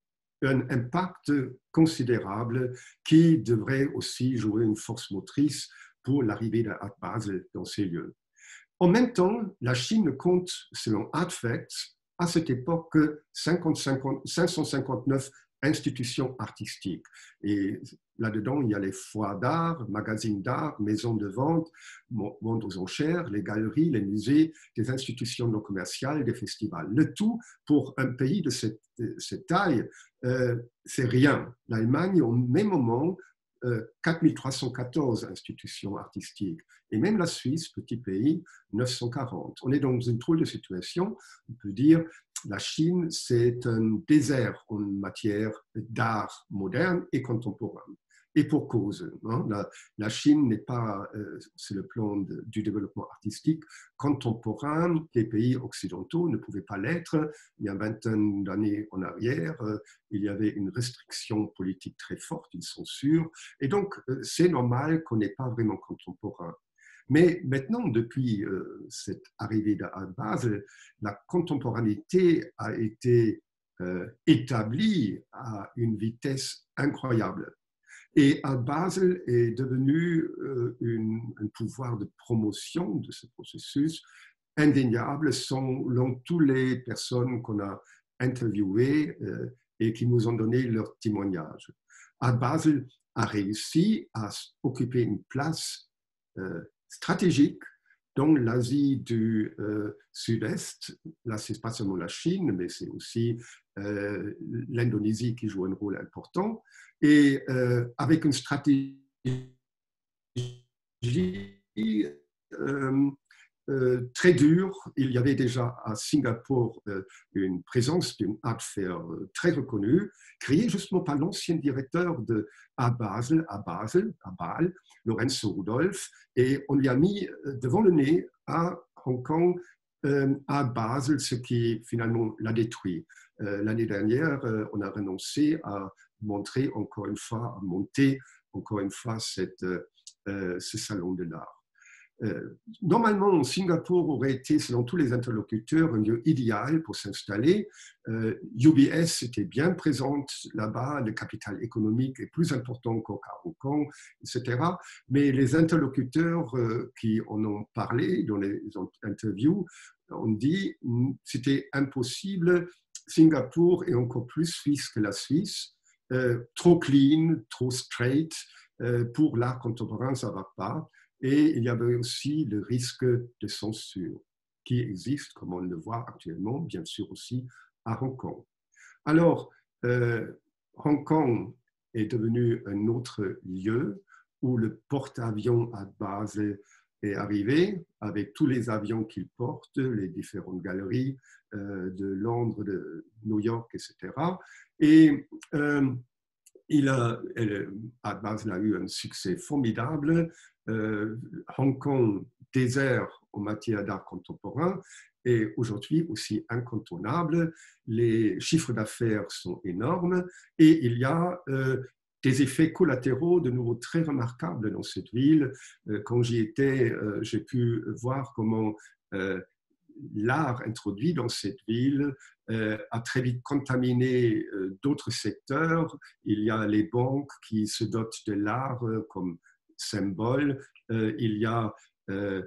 Speaker 3: un impact considérable qui devrait aussi jouer une force motrice pour l'arrivée d'Art Basel dans ces lieux. En même temps, la Chine compte, selon Artfacts, à cette époque cinquante, cinquante, cinq cent cinquante-neuf institutions artistiques. Et là-dedans, il y a les foires d'art, magazines d'art, maisons de vente, ventes aux enchères, les galeries, les musées, des institutions non commerciales, des festivals. Le tout, pour un pays de cette, de cette taille, euh, c'est rien. L'Allemagne, au même moment, euh, quatre mille trois cent quatorze institutions artistiques. Et même la Suisse, petit pays, neuf cent quarante. On est dans une drôle de situation. On peut dire la Chine, c'est un désert en matière d'art moderne et contemporain. Et pour cause, hein, la, la Chine n'est pas, euh, sur le plan de, du développement artistique, contemporain. Les pays occidentaux ne pouvaient pas l'être. Il y a une vingtaine d'années en arrière, euh, il y avait une restriction politique très forte, une censure. Et donc, euh, c'est normal qu'on n'est pas vraiment contemporain. Mais maintenant, depuis euh, cette arrivée à Basel, la contemporanéité a été euh, établie à une vitesse incroyable. Et Art Basel est devenu euh, une, un pouvoir de promotion de ce processus indéniable selon toutes les personnes qu'on a interviewées euh, et qui nous ont donné leur témoignage. Art Basel a réussi à occuper une place euh, stratégique dans l'Asie du euh, Sud-Est. Là, ce n'est pas seulement la Chine, mais c'est aussi euh, l'Indonésie qui joue un rôle important. Et euh, avec une stratégie euh, euh, très dure, il y avait déjà à Singapour euh, une présence d'une art fair euh, très reconnue, créée justement par l'ancien directeur de à Basel, à Basel, à Bâle, Lorenzo Rudolph, et on lui a mis devant le nez à Hong Kong, euh, à Basel, ce qui finalement l'a détruit. Euh, l'année dernière, euh, on a renoncé à montrer encore une fois, à monter encore une fois cette, euh, ce salon de l'art. Euh, normalement, Singapour aurait été, selon tous les interlocuteurs, un lieu idéal pour s'installer. Euh, U B S était bien présente là-bas, le capital économique est plus important encore qu'à Hong Kong, et cetera. Mais les interlocuteurs euh, qui en ont parlé dans les interviews ont dit que c'était impossible. Singapour est encore plus suisse que la Suisse. Euh, trop clean, trop straight, euh, pour l'art contemporain, ça ne va pas. Et il y avait aussi le risque de censure qui existe, comme on le voit actuellement, bien sûr aussi à Hong Kong. Alors, euh, Hong Kong est devenu un autre lieu où le porte-avions à Basel est arrivé, avec tous les avions qu'il porte, les différentes galeries euh, de Londres, de New York, et cetera. Et euh, il a, Art Basel a eu un succès formidable. Euh, Hong Kong, désert en matière d'art contemporain, est aujourd'hui aussi incontournable. Les chiffres d'affaires sont énormes et il y a euh, des effets collatéraux de nouveau très remarquables dans cette ville. Euh, quand j'y étais, euh, j'ai pu voir comment euh, l'art introduit dans cette ville euh, a très vite contaminé euh, d'autres secteurs. Il y a les banques qui se dotent de l'art euh, comme symbole. Euh, il y a euh,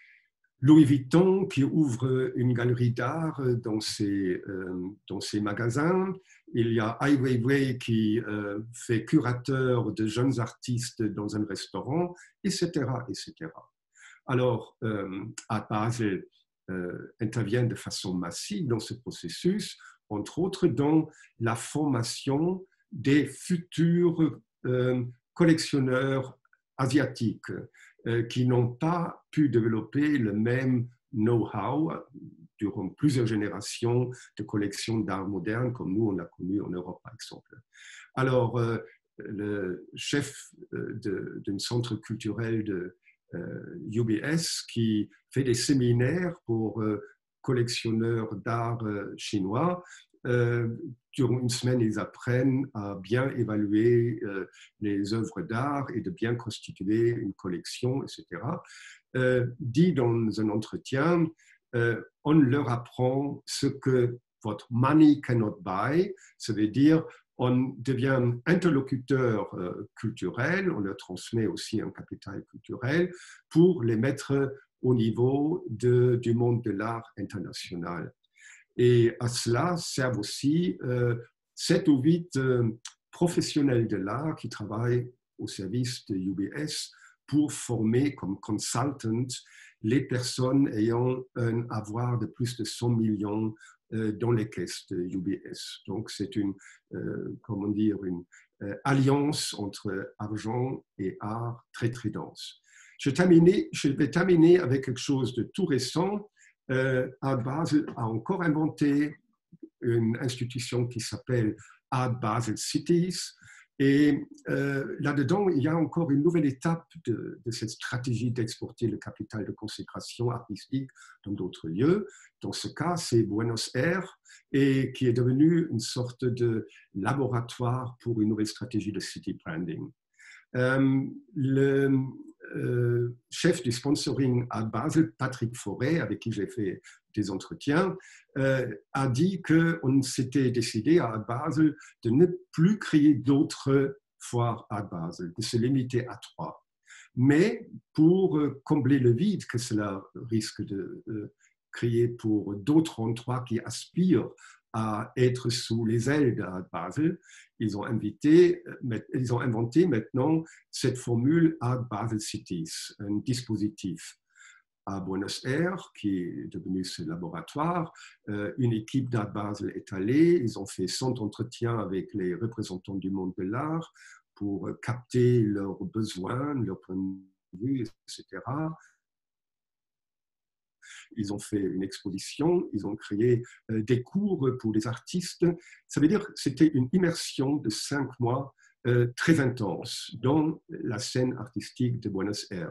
Speaker 3: Louis Vuitton qui ouvre une galerie d'art dans ses, euh, dans ses magasins. Il y a Ai Weiwei qui euh, fait curateur de jeunes artistes dans un restaurant, et cetera, et cetera. Alors, euh, Art Basel euh, intervient de façon massive dans ce processus, entre autres dans la formation des futurs euh, collectionneurs asiatiques euh, qui n'ont pas pu développer le même know-how durant plusieurs générations de collections d'art moderne comme nous on l'a connu en Europe par exemple. Alors, euh, le chef d'un centre culturel de euh, U B S qui fait des séminaires pour euh, collectionneurs d'art euh, chinois. Euh, durant une semaine, ils apprennent à bien évaluer euh, les œuvres d'art et de bien constituer une collection, et cetera. Euh, dit dans un entretien, euh, on leur apprend ce que votre money cannot buy, ça veut dire on devient interlocuteur euh, culturel, on leur transmet aussi un capital culturel pour les mettre au niveau de, du monde de l'art international. Et à cela servent aussi euh, sept ou huit euh, professionnels de l'art qui travaillent au service de U B S pour former comme consultants les personnes ayant un avoir de plus de cent millions euh, dans les caisses de U B S. Donc, c'est une, euh, comment dire, une euh, alliance entre argent et art très, très dense. Je, terminer, je vais terminer avec quelque chose de tout récent. Euh, Art Basel a encore inventé une institution qui s'appelle Art Basel Cities. Et euh, là-dedans, il y a encore une nouvelle étape de, de cette stratégie d'exporter le capital de consécration artistique dans d'autres lieux. Dans ce cas, c'est Buenos Aires, et qui est devenu une sorte de laboratoire pour une nouvelle stratégie de city branding. Euh, le euh, chef du sponsoring à Basel, Patrick Forêt, avec qui j'ai fait des entretiens, euh, a dit qu'on s'était décidé à Basel de ne plus créer d'autres foires à Basel, de se limiter à trois. Mais pour combler le vide que cela risque de euh, créer pour d'autres endroits qui aspirent à être sous les ailes de Basel, ils ont, invité, ils ont inventé maintenant cette formule Art Basel Cities, un dispositif à Buenos Aires qui est devenu ce laboratoire. Une équipe d'Art Basel est allée, ils ont fait cent entretiens avec les représentants du monde de l'art pour capter leurs besoins, leurs points de vue, et cetera. Ils ont fait une exposition, ils ont créé euh, des cours pour les artistes. Ça veut dire que c'était une immersion de cinq mois euh, très intense dans la scène artistique de Buenos Aires.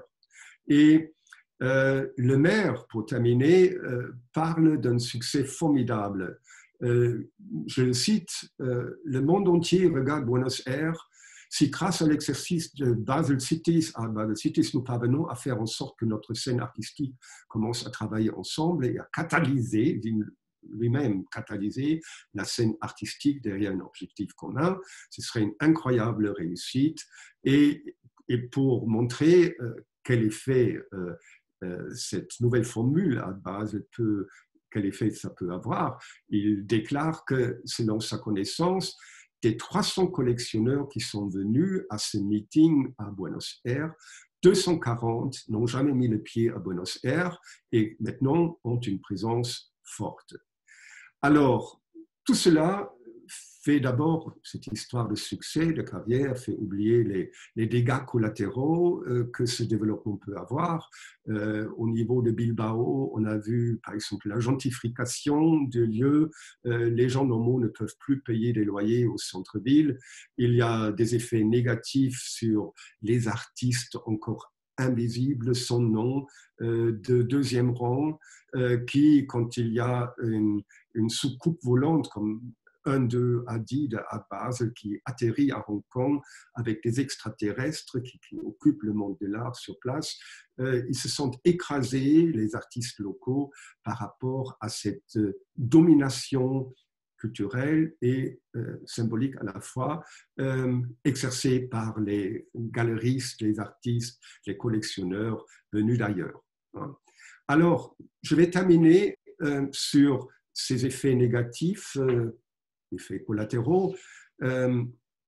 Speaker 3: Et euh, le maire, pour terminer, euh, parle d'un succès formidable. Euh, je le cite, euh, « Le monde entier regarde Buenos Aires. Si grâce à l'exercice de Basel Cities, à Basel Cities, nous parvenons à faire en sorte que notre scène artistique commence à travailler ensemble et à catalyser, lui-même catalyser, la scène artistique derrière un objectif commun, ce serait une incroyable réussite. Et, et pour montrer euh, quel effet euh, euh, cette nouvelle formule à Basel peut, quel effet ça peut avoir, il déclare que, selon sa connaissance, des trois cents collectionneurs qui sont venus à ce meeting à Buenos Aires, deux cent quarante n'ont jamais mis le pied à Buenos Aires et maintenant ont une présence forte. Alors, tout cela fait d'abord, cette histoire de succès, de carrière, fait oublier les, les dégâts collatéraux euh, que ce développement peut avoir. Euh, au niveau de Bilbao, on a vu par exemple la gentrification de lieux. Euh, les gens normaux ne peuvent plus payer des loyers au centre-ville. Il y a des effets négatifs sur les artistes encore invisibles, sans nom, euh, de deuxième rang, euh, qui, quand il y a une, une soucoupe volante, comme un d'eux a dit à Basel, qui atterrit à Hong Kong avec des extraterrestres qui, qui occupent le monde de l'art sur place, euh, ils se sentent écrasés, les artistes locaux, par rapport à cette euh, domination culturelle et euh, symbolique à la fois, euh, exercée par les galeristes, les artistes, les collectionneurs venus d'ailleurs. Alors, je vais terminer euh, sur ces effets négatifs, euh, effets collatéraux, euh,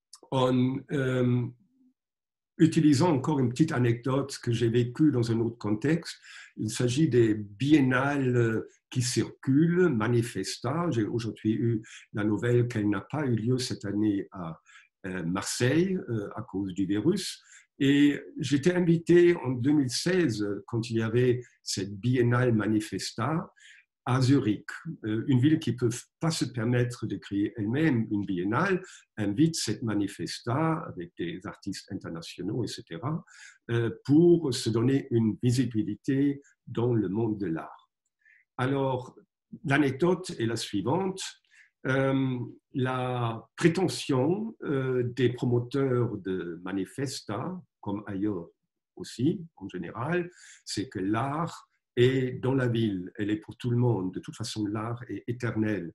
Speaker 3: en euh, utilisant encore une petite anecdote que j'ai vécue dans un autre contexte. Il s'agit des biennales qui circulent, Manifesta. J'ai aujourd'hui eu la nouvelle qu'elle n'a pas eu lieu cette année à Marseille à cause du virus. Et j'étais invité en deux mille seize, quand il y avait cette biennale Manifesta, à Zurich, une ville qui ne peut pas se permettre de créer elle-même une biennale, invite cette Manifesta avec des artistes internationaux, et cetera, pour se donner une visibilité dans le monde de l'art. Alors, l'anecdote est la suivante. Euh, la prétention euh, des promoteurs de Manifesta, comme ailleurs aussi en général, c'est que l'art est dans la ville, elle est pour tout le monde. De toute façon, l'art est éternel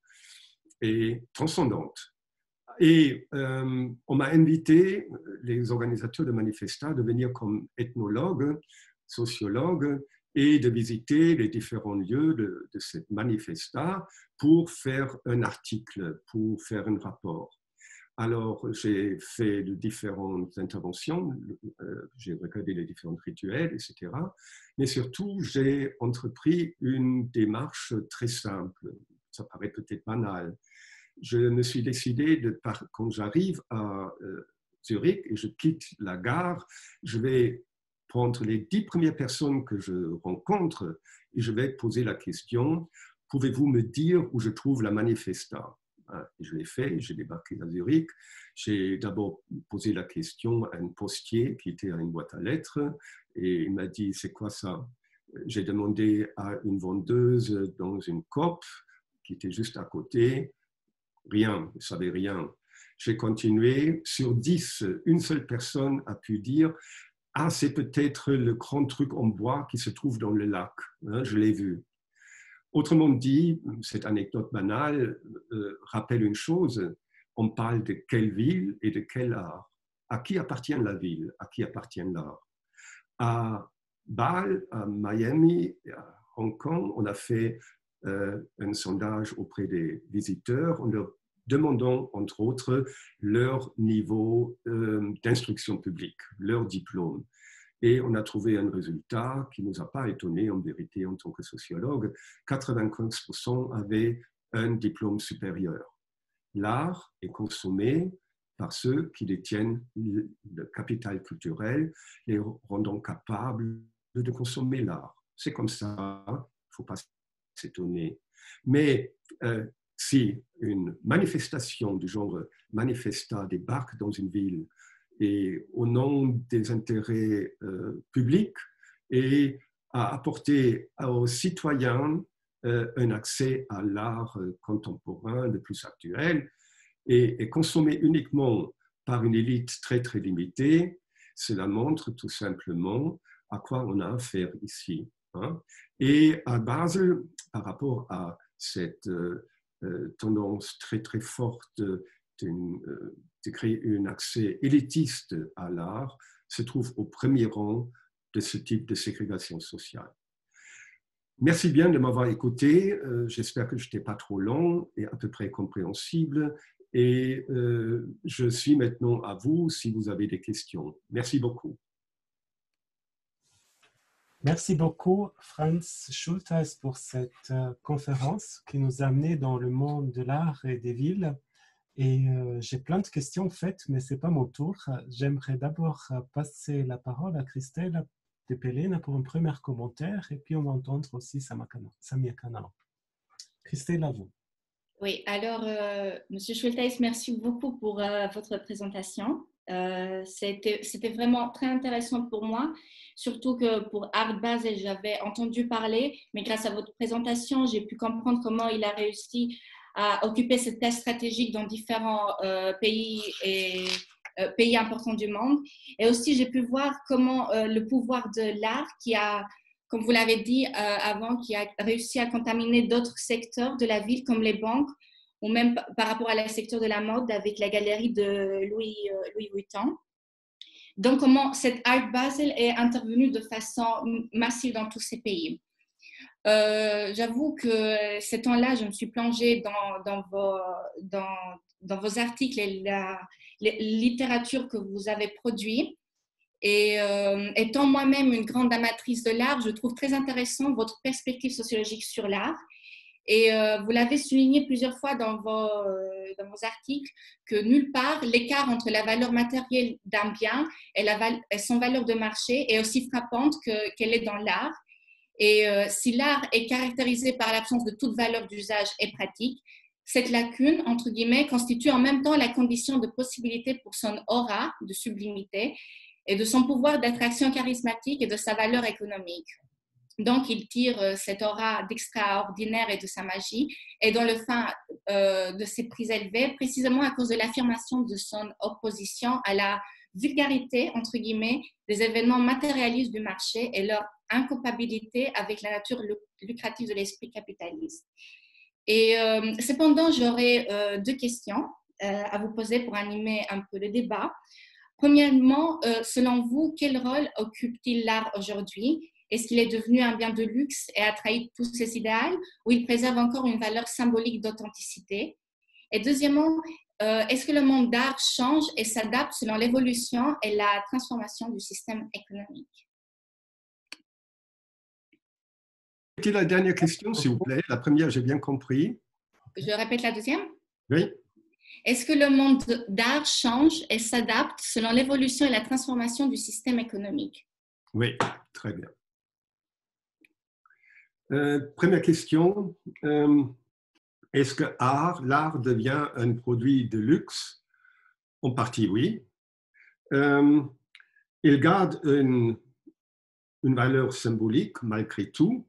Speaker 3: et transcendante. Et euh, on m'a invité, les organisateurs de Manifesta, de venir comme ethnologue, sociologue, et de visiter les différents lieux de, de cette manifesta pour faire un article, pour faire un rapport. Alors, j'ai fait de différentes interventions, euh, j'ai regardé les différents rituels, et cetera. Mais surtout, j'ai entrepris une démarche très simple. Ça paraît peut-être banal. Je me suis décidé, de, quand j'arrive à euh, Zurich et je quitte la gare, je vais prendre les dix premières personnes que je rencontre et je vais poser la question, pouvez-vous me dire où je trouve la manifesta? Et je l'ai fait, j'ai débarqué à Zurich. J'ai d'abord posé la question à un postier qui était à une boîte à lettres et il m'a dit, c'est quoi ça? J'ai demandé à une vendeuse dans une coop qui était juste à côté. Rien, je ne savais rien. J'ai continué. Sur dix, une seule personne a pu dire, ah, c'est peut-être le grand truc en bois qui se trouve dans le lac. Hein, je l'ai vu. Autrement dit, cette anecdote banale euh, rappelle une chose, on parle de quelle ville et de quel art. À qui appartient la ville? À qui appartient l'art? À Bâle, à Miami, à Hong Kong, on a fait euh, un sondage auprès des visiteurs en leur demandant, entre autres, leur niveau euh, d'instruction publique, leur diplôme. Et on a trouvé un résultat qui ne nous a pas étonné en vérité en tant que sociologue. quatre-vingt-quinze pour cent avaient un diplôme supérieur. L'art est consommé par ceux qui détiennent le capital culturel, les rendant capables de consommer l'art. C'est comme ça, il ne faut pas s'étonner. Mais euh, si une manifestation du genre manifesta débarque dans une ville et au nom des intérêts euh, publics et à apporter aux citoyens euh, un accès à l'art contemporain le plus actuel et, et consommé uniquement par une élite très très limitée, cela montre tout simplement à quoi on a affaire ici. Hein. Et à Basel, par rapport à cette euh, euh, tendance très très forte d'une euh, de créer un accès élitiste à l'art, se trouve au premier rang de ce type de ségrégation sociale. Merci bien de m'avoir écouté. Euh, J'espère que je n'étais pas trop long et à peu près compréhensible. Et euh, je suis maintenant à vous si vous avez des questions. Merci beaucoup.
Speaker 1: Merci beaucoup, Franz Schultheis, pour cette euh, conférence qui nous a amenés dans le monde de l'art et des villes. Et euh, j'ai plein de questions en fait, mais ce n'est pas mon tour. J'aimerais d'abord passer la parole à Christelle Tepelena pour un premier commentaire et puis on va entendre aussi Samia Canal. Christelle, à vous.
Speaker 2: Oui, alors, euh, Monsieur Schultheis, merci beaucoup pour euh, votre présentation. Euh, c'était, c'était vraiment très intéressant pour moi, surtout que pour Art Basel, j'avais entendu parler, mais grâce à votre présentation, j'ai pu comprendre comment il a réussi à occuper cette place stratégique dans différents euh, pays et euh, pays importants du monde. Et aussi, j'ai pu voir comment euh, le pouvoir de l'art, qui a, comme vous l'avez dit euh, avant, qui a réussi à contaminer d'autres secteurs de la ville, comme les banques, ou même par rapport à le secteur de la mode avec la galerie de Louis, euh, Louis Vuitton. Donc, comment cette Art Basel est intervenue de façon massive dans tous ces pays. Euh, j'avoue que ces temps-là, je me suis plongée dans, dans, vos, dans, dans vos articles et la, la littérature que vous avez produite. Et euh, étant moi-même une grande amatrice de l'art, je trouve très intéressant votre perspective sociologique sur l'art. Et euh, vous l'avez souligné plusieurs fois dans vos, euh, dans vos articles que nulle part l'écart entre la valeur matérielle d'un bien et, la val- et son valeur de marché est aussi frappante que, qu'elle est dans l'art. Et euh, si l'art est caractérisé par l'absence de toute valeur d'usage et pratique, cette lacune, entre guillemets, constitue en même temps la condition de possibilité pour son aura de sublimité et de son pouvoir d'attraction charismatique et de sa valeur économique. Donc, il tire euh, cette aura d'extraordinaire et de sa magie, et dans le fin euh, de ses prix élevés, précisément à cause de l'affirmation de son opposition à la vulgarité, entre guillemets, des événements matérialistes du marché et leur incompatibilité avec la nature lucrative de l'esprit capitaliste. Et euh, cependant, j'aurais euh, deux questions euh, à vous poser pour animer un peu le débat. Premièrement, euh, selon vous, quel rôle occupe-t-il l'art aujourd'hui? Est-ce qu'il est devenu un bien de luxe et a trahi tous ses idéaux, ou il préserve encore une valeur symbolique d'authenticité? Et deuxièmement, euh, est-ce que le monde d'art change et s'adapte selon l'évolution et la transformation du système économique?
Speaker 3: C'était la dernière question, s'il vous plaît. La première, j'ai bien compris.
Speaker 2: Je répète la deuxième?
Speaker 3: Oui.
Speaker 2: Est-ce que le monde d'art change et s'adapte selon l'évolution et la transformation du système économique?
Speaker 3: Oui, très bien. Euh, première question. Euh, est-ce que art, l'art devient un produit de luxe? En partie, oui. Euh, il garde une, une valeur symbolique malgré tout.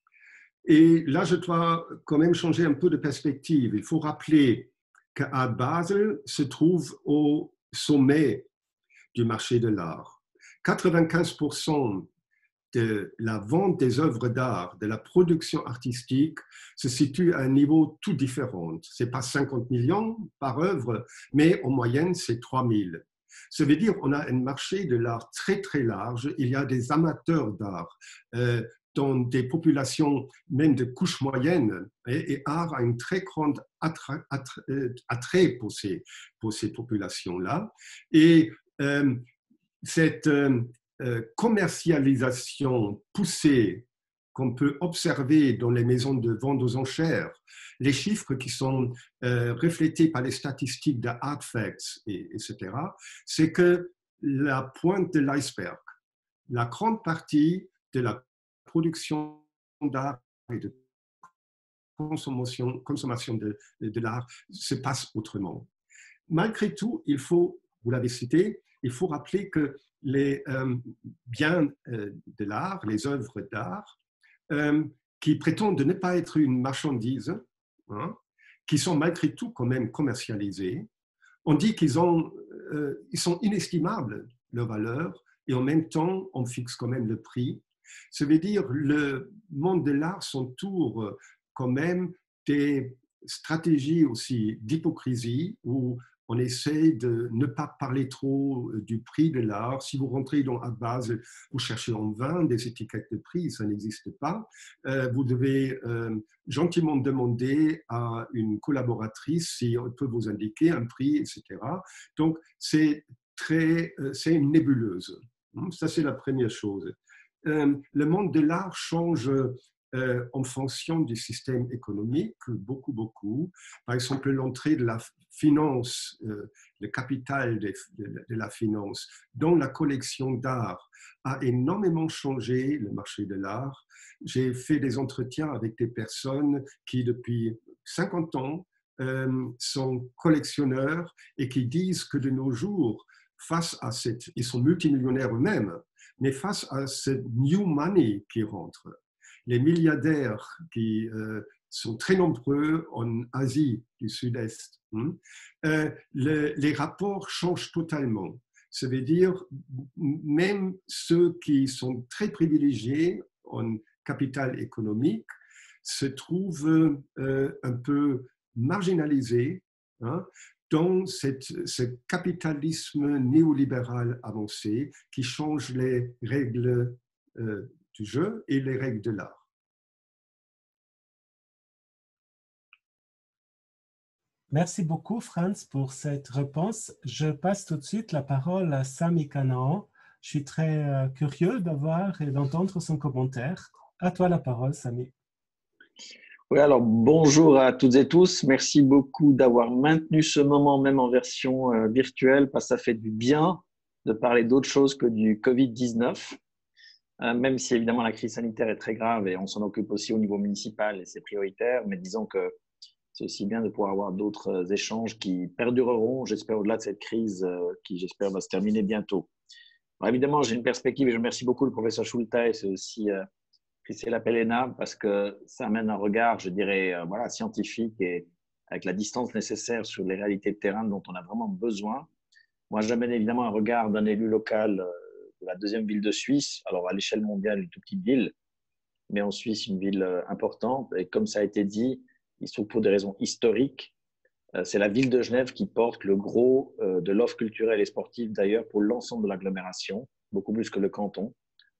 Speaker 3: Et là, je dois quand même changer un peu de perspective. Il faut rappeler qu'Art Basel se trouve au sommet du marché de l'art. quatre-vingt-quinze pour cent de la vente des œuvres d'art, de la production artistique, se situe à un niveau tout différent. Ce n'est pas cinquante millions par œuvre, mais en moyenne, c'est trois mille. Ça veut dire qu'on a un marché de l'art très, très large. Il y a des amateurs d'art euh, dans des populations même de couche moyenne. Et, et art a une très grande attra, attra, attrait pour ces, pour ces populations-là. Et euh, cette euh, commercialisation poussée qu'on peut observer dans les maisons de vente aux enchères, les chiffres qui sont euh, reflétés par les statistiques de Artfacts, et, etc., c'est que la pointe de l'iceberg, la grande partie de la production d'art et de consommation, consommation de, de l'art se passe autrement. Malgré tout, il faut, vous l'avez cité, il faut rappeler que les euh, biens euh, de l'art, les œuvres d'art, euh, qui prétendent de ne pas être une marchandise, hein, qui sont malgré tout quand même commercialisés, on dit qu'ils ont, euh, ils sont inestimables, leur valeur, et en même temps, on fixe quand même le prix. Ça veut dire le monde de l'art s'entoure quand même des stratégies aussi d'hypocrisie où on essaie de ne pas parler trop du prix de l'art. Si vous rentrez dans Art Basel, vous cherchez en vain des étiquettes de prix, ça n'existe pas. Euh, vous devez euh, gentiment demander à une collaboratrice si on peut vous indiquer un prix, et cetera. Donc, c'est très, euh, c'est une nébuleuse. Ça, c'est la première chose. Euh, le monde de l'art change Euh, en fonction du système économique, beaucoup, beaucoup. Par exemple, l'entrée de la finance, euh, le capital de, de, de la finance dans la collection d'art a énormément changé le marché de l'art. J'ai fait des entretiens avec des personnes qui, depuis cinquante ans, euh, sont collectionneurs et qui disent que de nos jours, face à cette, ils sont multimillionnaires eux-mêmes, mais face à cette new money qui rentre, les milliardaires qui euh, sont très nombreux en Asie du Sud-Est, hein, euh, le, les rapports changent totalement. Ça veut dire même ceux qui sont très privilégiés en capital économique se trouvent euh, un peu marginalisés, hein, dans cette, ce capitalisme néolibéral avancé qui change les règles euh, du jeu et les règles de l'art.
Speaker 1: Merci beaucoup, Franz, pour cette réponse. Je passe tout de suite la parole à Sami Canaan. Je suis très euh, curieux d'avoir et d'entendre son commentaire. À toi la parole, Sami.
Speaker 4: Oui, alors bonjour à toutes et tous. Merci beaucoup d'avoir maintenu ce moment même en version euh, virtuelle parce que ça fait du bien de parler d'autre chose que du covid dix-neuf. Euh, même si évidemment la crise sanitaire est très grave et on s'en occupe aussi au niveau municipal et c'est prioritaire, mais disons que c'est aussi bien de pouvoir avoir d'autres échanges qui perdureront, j'espère, au-delà de cette crise euh, qui, j'espère, va se terminer bientôt. Alors, évidemment, j'ai une perspective et je remercie beaucoup le professeur Schultheis et aussi euh, Christella Pelena parce que ça amène un regard, je dirais, euh, voilà, scientifique et avec la distance nécessaire sur les réalités de terrain dont on a vraiment besoin. Moi, j'amène évidemment un regard d'un élu local euh, de la deuxième ville de Suisse, alors à l'échelle mondiale, une toute petite ville, mais en Suisse, une ville euh, importante. Et comme ça a été dit, il se trouve pour des raisons historiques, euh, c'est la ville de Genève qui porte le gros euh, de l'offre culturelle et sportive d'ailleurs pour l'ensemble de l'agglomération, beaucoup plus que le canton.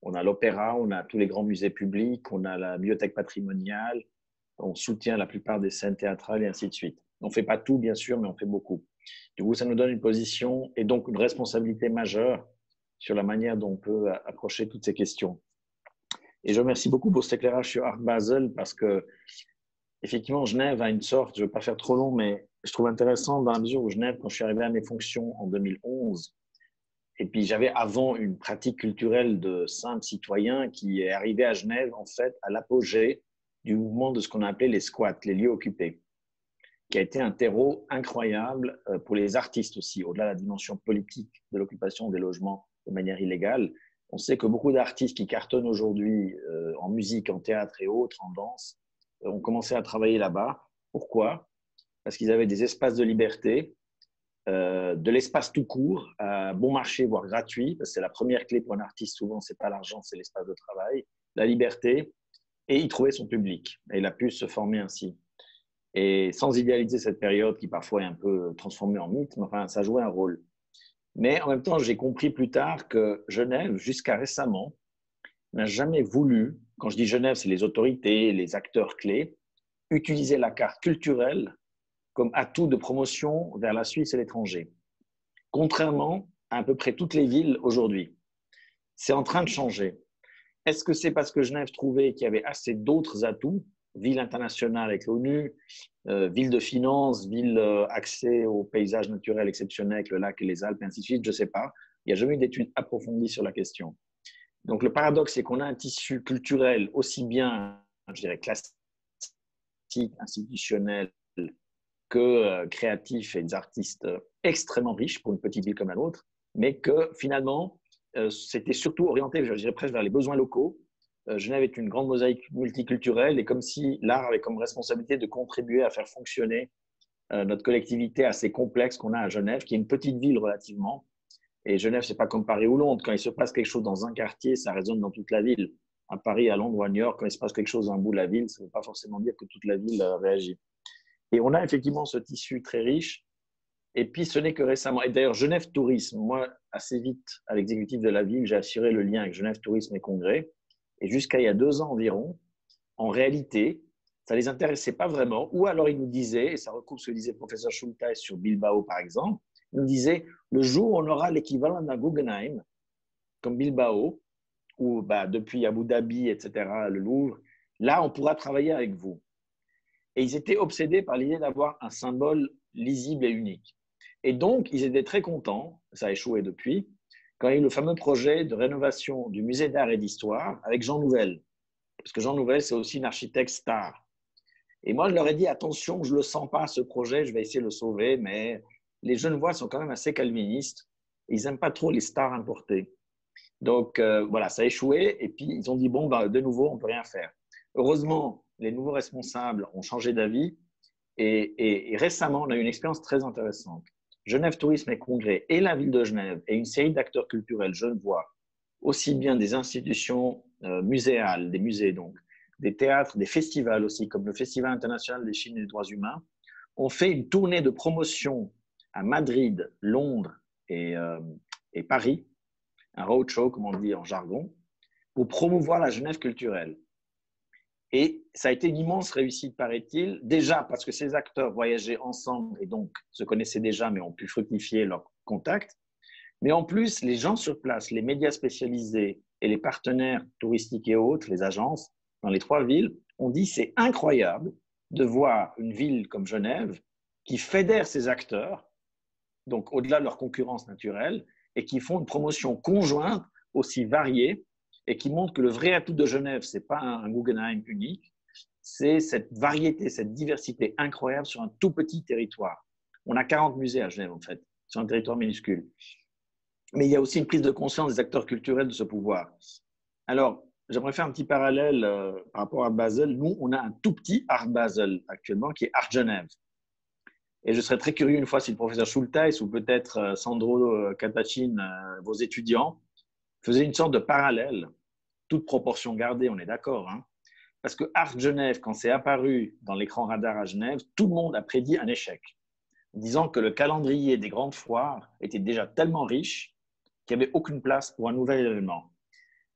Speaker 4: On a l'opéra, on a tous les grands musées publics, on a la bibliothèque patrimoniale, on soutient la plupart des scènes théâtrales et ainsi de suite. On ne fait pas tout, bien sûr, mais on fait beaucoup. Du coup, ça nous donne une position et donc une responsabilité majeure sur la manière dont on peut approcher toutes ces questions. Et je remercie beaucoup pour cet éclairage sur Art Basel parce que, effectivement, Genève a une sorte, je ne veux pas faire trop long, mais je trouve intéressant dans la mesure où Genève, quand je suis arrivé à mes fonctions en deux mille onze, et puis j'avais avant une pratique culturelle de simple citoyen qui est arrivé à Genève, en fait, à l'apogée du mouvement de ce qu'on a appelé les squats, les lieux occupés, qui a été un terreau incroyable pour les artistes aussi, au-delà de la dimension politique de l'occupation des logements de manière illégale. On sait que beaucoup d'artistes qui cartonnent aujourd'hui euh, en musique, en théâtre et autres, en danse, euh, ont commencé à travailler là-bas. Pourquoi? Parce qu'ils avaient des espaces de liberté, euh, de l'espace tout court, à bon marché, voire gratuit, parce que c'est la première clé pour un artiste, souvent, ce n'est pas l'argent, c'est l'espace de travail, la liberté, et il trouvait son public. Et il a pu se former ainsi. Et sans idéaliser cette période qui parfois est un peu transformée en mythe, mais enfin, ça jouait un rôle. Mais en même temps, j'ai compris plus tard que Genève, jusqu'à récemment, n'a jamais voulu, quand je dis Genève, c'est les autorités, les acteurs clés, utiliser la carte culturelle comme atout de promotion vers la Suisse et l'étranger. Contrairement à à peu près toutes les villes aujourd'hui. C'est en train de changer. Est-ce que c'est parce que Genève trouvait qu'il y avait assez d'autres atouts, ville internationale avec l'ONU, euh, ville de finance, ville euh, accès aux paysages naturels exceptionnels avec le lac et les Alpes, et ainsi de suite, je ne sais pas. Il n'y a jamais eu d'études approfondies sur la question. Donc le paradoxe, c'est qu'on a un tissu culturel aussi bien, je dirais, classique, institutionnel, que euh, créatif et des artistes euh, extrêmement riches pour une petite ville comme la nôtre, mais que finalement, euh, c'était surtout orienté, je dirais presque vers les besoins locaux. Euh, Genève est une grande mosaïque multiculturelle et comme si l'art avait comme responsabilité de contribuer à faire fonctionner euh, notre collectivité assez complexe qu'on a à Genève, qui est une petite ville relativement. Et Genève, ce n'est pas comme Paris ou Londres. Quand il se passe quelque chose dans un quartier, ça résonne dans toute la ville. À Paris, à Londres ou à New York, quand il se passe quelque chose dans un bout de la ville, ça ne veut pas forcément dire que toute la ville euh, réagit. Et on a effectivement ce tissu très riche. Et puis, ce n'est que récemment. Et d'ailleurs, Genève Tourisme, moi, assez vite, à l'exécutif de la ville, j'ai assuré le lien avec Genève Tourisme et Congrès. Et jusqu'à il y a deux ans environ, en réalité, ça ne les intéressait pas vraiment. Ou alors, ils nous disaient, et ça recoupe ce que disait le professeur Schultheis sur Bilbao, par exemple, ils nous disaient, le jour où on aura l'équivalent d'un Guggenheim, comme Bilbao, ou bah, depuis Abu Dhabi, et cetera, le Louvre, là, on pourra travailler avec vous. Et ils étaient obsédés par l'idée d'avoir un symbole lisible et unique. Et donc, ils étaient très contents, ça a échoué depuis, quand il y a eu le fameux projet de rénovation du musée d'art et d'histoire avec Jean Nouvel. Parce que Jean Nouvel, c'est aussi un architecte star. Et moi, je leur ai dit, attention, je ne le sens pas, ce projet, je vais essayer de le sauver, mais les Genevois sont quand même assez calvinistes. Ils n'aiment pas trop les stars importées. Donc, euh, voilà, ça a échoué. Et puis, ils ont dit, bon, bah, de nouveau, on ne peut rien faire. Heureusement, les nouveaux responsables ont changé d'avis. Et, et, et récemment, on a eu une expérience très intéressante. Genève Tourisme et Congrès et la ville de Genève et une série d'acteurs culturels genevois, aussi bien des institutions euh, muséales, des musées donc, des théâtres, des festivals aussi, comme le Festival international des Chines et des droits humains, ont fait une tournée de promotion à Madrid, Londres et, euh, et Paris, un roadshow, comme on dit en jargon, pour promouvoir la Genève culturelle. Et ça a été une immense réussite, paraît-il, déjà parce que ces acteurs voyageaient ensemble et donc se connaissaient déjà, mais ont pu fructifier leur contact. Mais en plus, les gens sur place, les médias spécialisés et les partenaires touristiques et autres, les agences, dans les trois villes, ont dit c'est incroyable de voir une ville comme Genève qui fédère ses acteurs, donc au-delà de leur concurrence naturelle, et qui font une promotion conjointe aussi variée et qui montre que le vrai atout de Genève, ce n'est pas un Guggenheim unique, c'est cette variété, cette diversité incroyable sur un tout petit territoire. On a quarante musées à Genève, en fait, sur un territoire minuscule. Mais il y a aussi une prise de conscience des acteurs culturels de ce pouvoir. Alors, j'aimerais faire un petit parallèle euh, par rapport à Basel. Nous, on a un tout petit Art Basel actuellement, qui est Art Genève. Et je serais très curieux une fois si le professeur Schultheis ou peut-être euh, Sandro Catachin, euh, vos étudiants, faisaient une sorte de parallèle, toute proportion gardée, on est d'accord, hein, parce que Art Genève, quand c'est apparu dans l'écran radar à Genève, tout le monde a prédit un échec, disant que le calendrier des grandes foires était déjà tellement riche qu'il n'y avait aucune place pour un nouvel événement.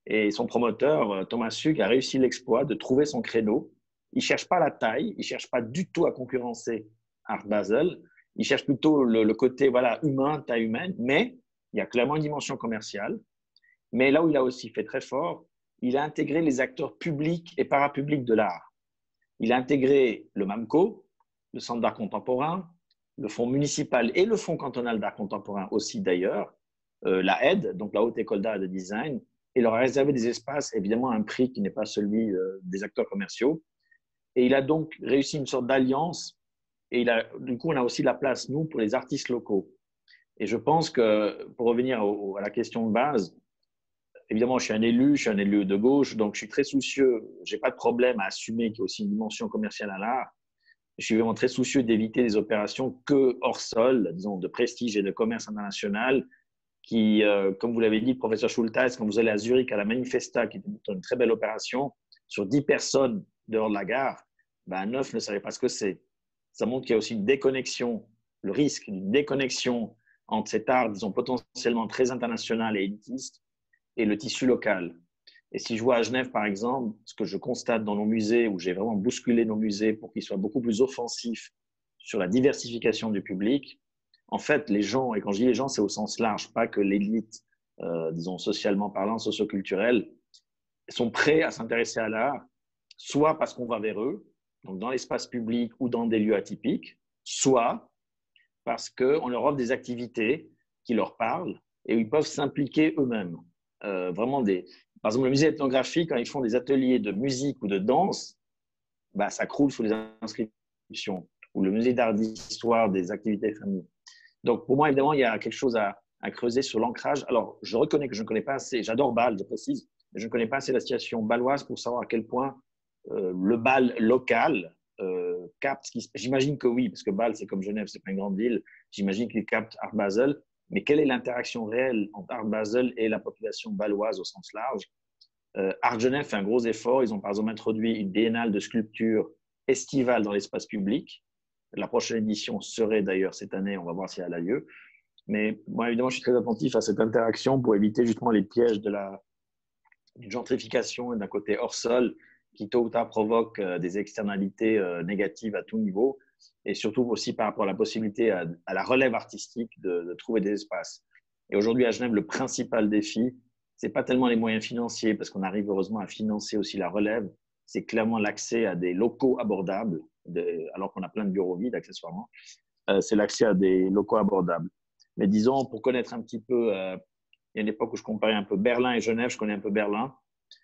Speaker 4: Et son promoteur, Thomas Hug, a réussi l'exploit de trouver son créneau. Il ne cherche pas la taille, il ne cherche pas du tout à concurrencer Art Basel. Il cherche plutôt le, le côté voilà, humain, taille humaine, mais il y a clairement une dimension commerciale. Mais là où il a aussi fait très fort, il a intégré les acteurs publics et parapublics de l'art. Il a intégré le MAMCO, le Centre d'art contemporain, le Fonds municipal et le Fonds cantonal d'art contemporain aussi d'ailleurs, euh, la H E D, donc la Haute École d'art et de design, et leur a réservé des espaces, évidemment à un prix qui n'est pas celui euh, des acteurs commerciaux. Et il a donc réussi une sorte d'alliance. Et il a, du coup, on a aussi la place, nous, pour les artistes locaux. Et je pense que, pour revenir au, à la question de base, évidemment, je suis un élu, je suis un élu de gauche, donc je suis très soucieux, je n'ai pas de problème à assumer qu'il y a aussi une dimension commerciale à l'art. Je suis vraiment très soucieux d'éviter des opérations que hors sol, disons, de prestige et de commerce international, qui, euh, comme vous l'avez dit, professeur Schultheis, quand vous allez à Zurich, à la Manifesta, qui est une très belle opération, sur dix personnes dehors de la gare, ben, neuf ne savaient pas ce que c'est. Ça montre qu'il y a aussi une déconnexion, le risque d'une déconnexion entre cet art, disons, potentiellement très international et élitiste, et le tissu local. Et si je vois à Genève, par exemple, ce que je constate dans nos musées, où j'ai vraiment bousculé nos musées pour qu'ils soient beaucoup plus offensifs sur la diversification du public, en fait, les gens, et quand je dis les gens, c'est au sens large, pas que l'élite, euh, disons, socialement parlant, socioculturelle, sont prêts à s'intéresser à l'art, soit parce qu'on va vers eux, donc dans l'espace public ou dans des lieux atypiques, soit parce qu'on leur offre des activités qui leur parlent et où ils peuvent s'impliquer eux-mêmes. Euh, vraiment des, par exemple, le musée ethnographique, quand ils font des ateliers de musique ou de danse, bah, ça croule sous les inscriptions. Ou le musée d'art d'histoire des activités familles. Donc, pour moi, évidemment, il y a quelque chose à, à creuser sur l'ancrage. Alors, je reconnais que je ne connais pas assez, j'adore Bâle, je précise, mais je ne connais pas assez la situation bâloise pour savoir à quel point euh, le Bâle local euh, capte. J'imagine que oui, parce que Bâle, c'est comme Genève, c'est pas une grande ville. J'imagine qu'il capte Art Basel. Mais quelle est l'interaction réelle entre Art Basel et la population bâloise au sens large? euh, Art Genève fait un gros effort. Ils ont par exemple introduit une biennale de sculpture estivale dans l'espace public. La prochaine édition serait d'ailleurs cette année, on va voir si elle a lieu. Mais moi, évidemment, je suis très attentif à cette interaction pour éviter justement les pièges de la d'une gentrification et d'un côté hors sol qui tôt ou tard provoque euh, des externalités euh, négatives à tout niveau, et surtout aussi par rapport à la possibilité à, à la relève artistique de, de trouver des espaces. Et aujourd'hui à Genève, le principal défi, c'est pas tellement les moyens financiers, parce qu'on arrive heureusement à financer aussi la relève, c'est clairement l'accès à des locaux abordables, de, alors qu'on a plein de bureaux vides accessoirement, euh, c'est l'accès à des locaux abordables. Mais disons, pour connaître un petit peu, euh, il y a une époque où je comparais un peu Berlin et Genève, je connais un peu Berlin,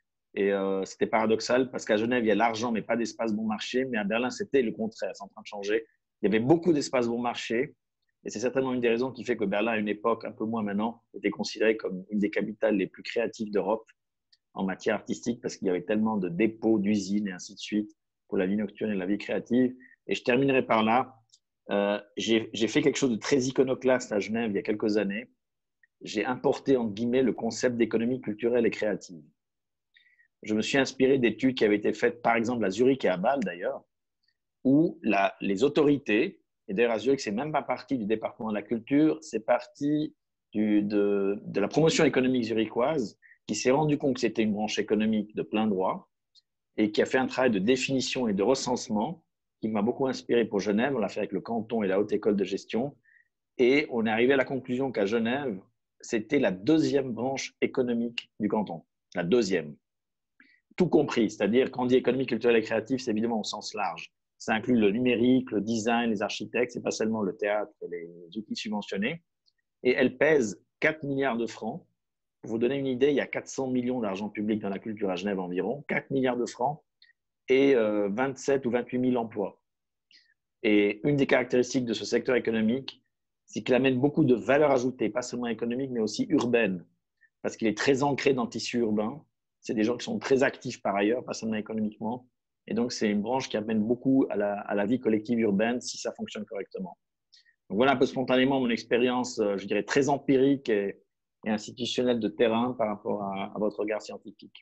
Speaker 4: et euh, c'était paradoxal, parce qu'à Genève, il y a l'argent, mais pas d'espace bon marché, mais à Berlin, c'était le contraire, c'est en train de changer. Il y avait beaucoup d'espace bon marché, et c'est certainement une des raisons qui fait que Berlin, à une époque, un peu moins maintenant, était considérée comme une des capitales les plus créatives d'Europe en matière artistique, parce qu'il y avait tellement de dépôts, d'usines et ainsi de suite pour la vie nocturne et la vie créative. Et je terminerai par là. Euh, j'ai, j'ai fait quelque chose de très iconoclaste à Genève il y a quelques années. J'ai importé, entre guillemets, le concept d'économie culturelle et créative. Je me suis inspiré d'études qui avaient été faites, par exemple, à Zurich et à Bâle, d'ailleurs, où la, les autorités, et d'ailleurs à Zurich, c'est même pas partie du département de la culture, c'est partie du, de, de la promotion économique zurichoise, qui s'est rendu compte que c'était une branche économique de plein droit et qui a fait un travail de définition et de recensement qui m'a beaucoup inspiré pour Genève. On l'a fait avec le canton et la Haute École de gestion. Et on est arrivé à la conclusion qu'à Genève, c'était la deuxième branche économique du canton. La deuxième. Tout compris. C'est-à-dire, quand on dit économie culturelle et créative, c'est évidemment au sens large. Ça inclut le numérique, le design, les architectes, c'est pas seulement le théâtre et les outils subventionnés. Et elle pèse quatre milliards de francs. Pour vous donner une idée, il y a quatre cents millions d'argent public dans la culture à Genève environ, quatre milliards de francs et euh, vingt-sept ou vingt-huit mille emplois. Et une des caractéristiques de ce secteur économique, c'est qu'il amène beaucoup de valeur ajoutée, pas seulement économique, mais aussi urbaine, parce qu'il est très ancré dans le tissu urbain. C'est des gens qui sont très actifs par ailleurs, pas seulement économiquement. Et donc, c'est une branche qui amène beaucoup à la, à la vie collective urbaine si ça fonctionne correctement. Donc, voilà un peu spontanément mon expérience, je dirais, très empirique et, et institutionnelle de terrain par rapport à, à votre regard scientifique.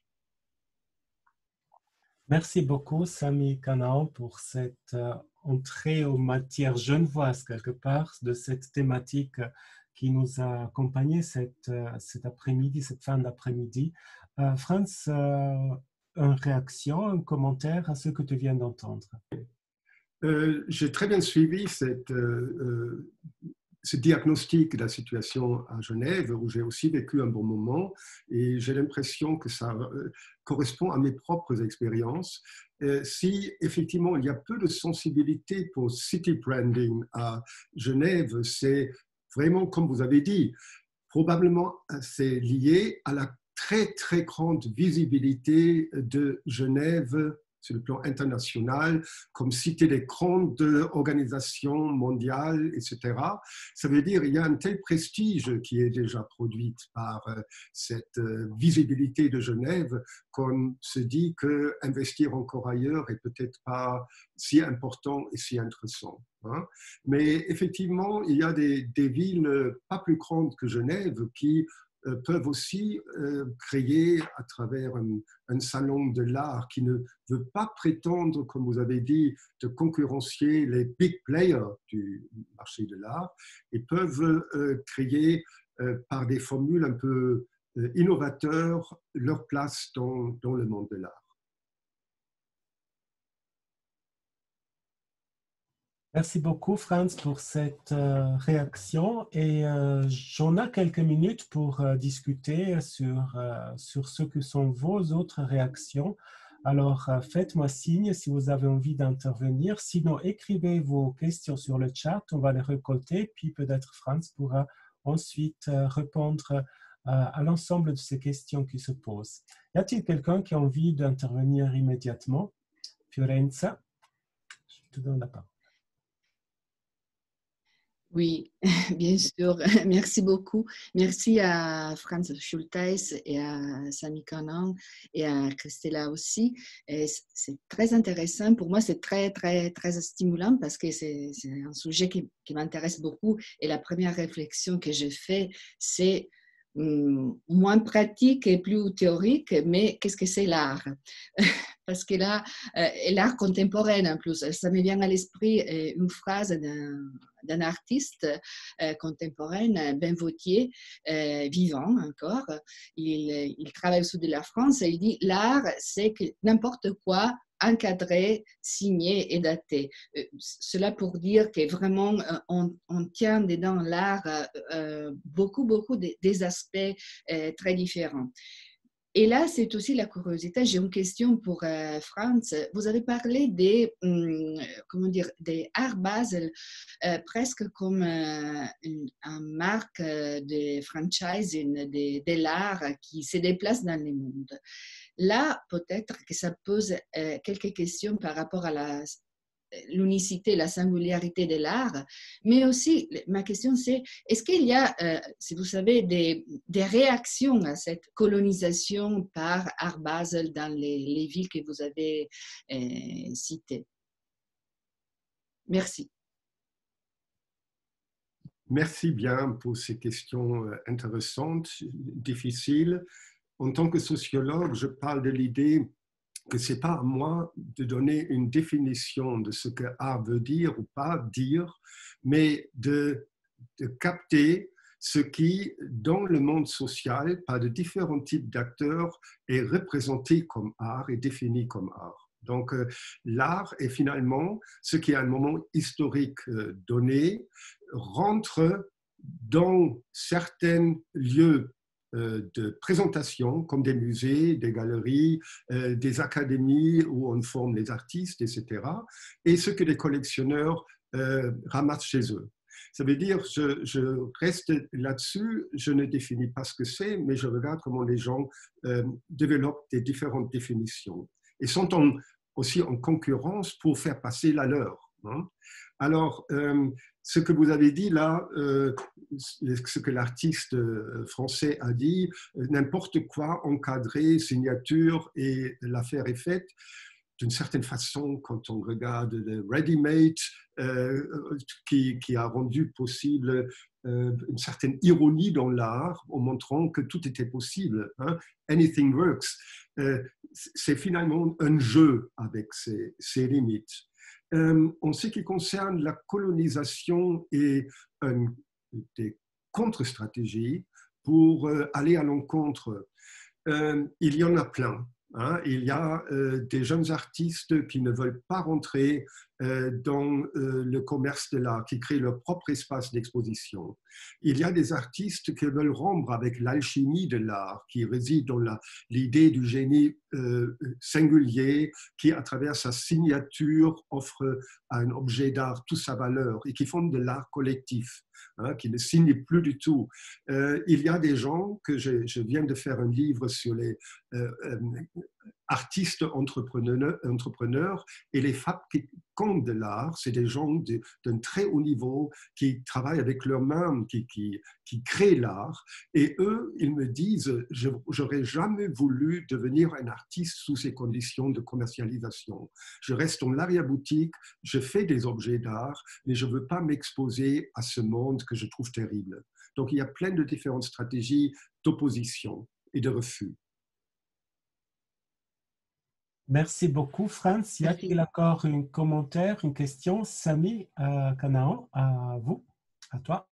Speaker 1: Merci beaucoup, Samy Kanao, pour cette euh, entrée aux matières genevoises, quelque part, de cette thématique qui nous a accompagnés cet, euh, cet après-midi, cette fin d'après-midi. Euh, Franz, euh, une réaction, un commentaire à ce que tu viens d'entendre?
Speaker 3: Euh, j'ai très bien suivi cette, euh, euh, ce diagnostic de la situation à Genève, où j'ai aussi vécu un bon moment, et j'ai l'impression que ça euh, correspond à mes propres expériences. Euh, si effectivement il y a peu de sensibilité pour city branding à Genève, c'est vraiment, comme vous avez dit, probablement c'est lié à la très très grande visibilité de Genève sur le plan international, comme cité des grandes organisations mondiales, et cetera. Ça veut dire qu'il y a un tel prestige qui est déjà produit par cette visibilité de Genève qu'on se dit qu'investir encore ailleurs est peut-être pas si important et si intéressant. Hein. Mais effectivement, il y a des, des villes pas plus grandes que Genève qui peuvent aussi euh, créer à travers un, un salon de l'art qui ne veut pas prétendre, comme vous avez dit, de concurrencier les big players du marché de l'art, et peuvent euh, créer euh, par des formules un peu euh, innovateurs leur place dans, dans le monde de l'art.
Speaker 1: Merci beaucoup, Franz, pour cette euh, réaction. Et euh, j'en ai quelques minutes pour euh, discuter sur, euh, sur ce que sont vos autres réactions. Alors, euh, faites-moi signe si vous avez envie d'intervenir. Sinon, écrivez vos questions sur le chat. On va les récolter. Puis peut-être Franz pourra ensuite euh, répondre euh, à l'ensemble de ces questions qui se posent. Y a-t-il quelqu'un qui a envie d'intervenir immédiatement? Fiorenza, je te donne la parole.
Speaker 5: Oui, bien sûr. Merci beaucoup. Merci à Franz Schultheis et à Sami Cannon et à Christella aussi. C'est très intéressant. Pour moi, c'est très, très, très stimulant parce que c'est un sujet qui, qui m'intéresse beaucoup. Et la première réflexion que j'ai faite, c'est hum, moins pratique et plus théorique, mais qu'est-ce que c'est l'art? Parce que là, euh, l'art contemporain en plus, ça me vient à l'esprit euh, une phrase d'un artiste euh, contemporain, Ben Vautier, euh, vivant encore. Il, il travaille au sud de la France et il dit « L'art, c'est que n'importe quoi encadré, signé et daté ». Euh, cela pour dire que vraiment, euh, on, on tient dedans l'art euh, beaucoup, beaucoup de, des aspects euh, très différents. Et là, c'est aussi la curiosité. J'ai une question pour euh, Franz. Vous avez parlé des, hum, comment dire, des Art Basel, euh, presque comme euh, une, une marque de franchising de, de l'art qui se déplace dans le monde. Là, peut-être que ça pose euh, quelques questions par rapport à la l'unicité, la singularité de l'art, mais aussi, ma question c'est, est-ce qu'il y a, euh, si vous savez, des, des réactions à cette colonisation par Art Basel dans les, les villes que vous avez euh, citées? Merci.
Speaker 3: Merci bien pour ces questions intéressantes, difficiles. En tant que sociologue, je parle de l'idée que ce n'est pas à moi de donner une définition de ce que art veut dire ou pas dire, mais de, de capter ce qui, dans le monde social, par de différents types d'acteurs, est représenté comme art et défini comme art. Donc, euh, l'art est finalement ce qui, à un moment historique euh, donné, rentre dans certains lieux de présentation, comme des musées, des galeries, euh, des académies où on forme les artistes, et cetera, et ce que les collectionneurs euh, ramassent chez eux. Ça veut dire, je, je reste là-dessus, je ne définis pas ce que c'est, mais je regarde comment les gens euh, développent des différentes définitions et sont en, aussi en concurrence pour faire passer la leur. Hein. Alors, euh, ce que vous avez dit là, euh, ce que l'artiste français a dit, n'importe quoi encadré, signature et l'affaire est faite. D'une certaine façon, quand on regarde le ready-made euh, qui, qui a rendu possible euh, une certaine ironie dans l'art en montrant que tout était possible, hein, anything works, euh, c'est finalement un jeu avec ses, ses limites. Euh, en ce qui concerne la colonisation et euh, des contre-stratégies pour euh, aller à l'encontre euh, il y en a plein. Hein. Il y a euh, des jeunes artistes qui ne veulent pas rentrer euh, dans euh, le commerce de l'art, qui créent leur propre espace d'exposition. Il y a des artistes qui veulent rompre avec l'alchimie de l'art, qui réside dans l'idée du génie euh, singulier, qui, à travers sa signature, offre à un objet d'art toute sa valeur et qui font de l'art collectif. Hein, qui ne signe plus du tout. Euh, il y a des gens que je, je viens de faire un livre sur les euh, euh, artistes entrepreneurs, entrepreneurs et les fabricants de l'art. C'est des gens d'un très haut niveau qui travaillent avec leurs mains, qui, qui, qui créent l'art. Et eux, ils me disent, je n'aurais jamais voulu devenir un artiste sous ces conditions de commercialisation. Je reste dans l'arrière-boutique, je fais des objets d'art, mais je ne veux pas m'exposer à ce monde que je trouve terrible. Donc, il y a plein de différentes stratégies d'opposition et de refus.
Speaker 1: Merci beaucoup, Franz. Y a-t-il encore un commentaire, une question? Sami euh, Canaan, à vous, à toi.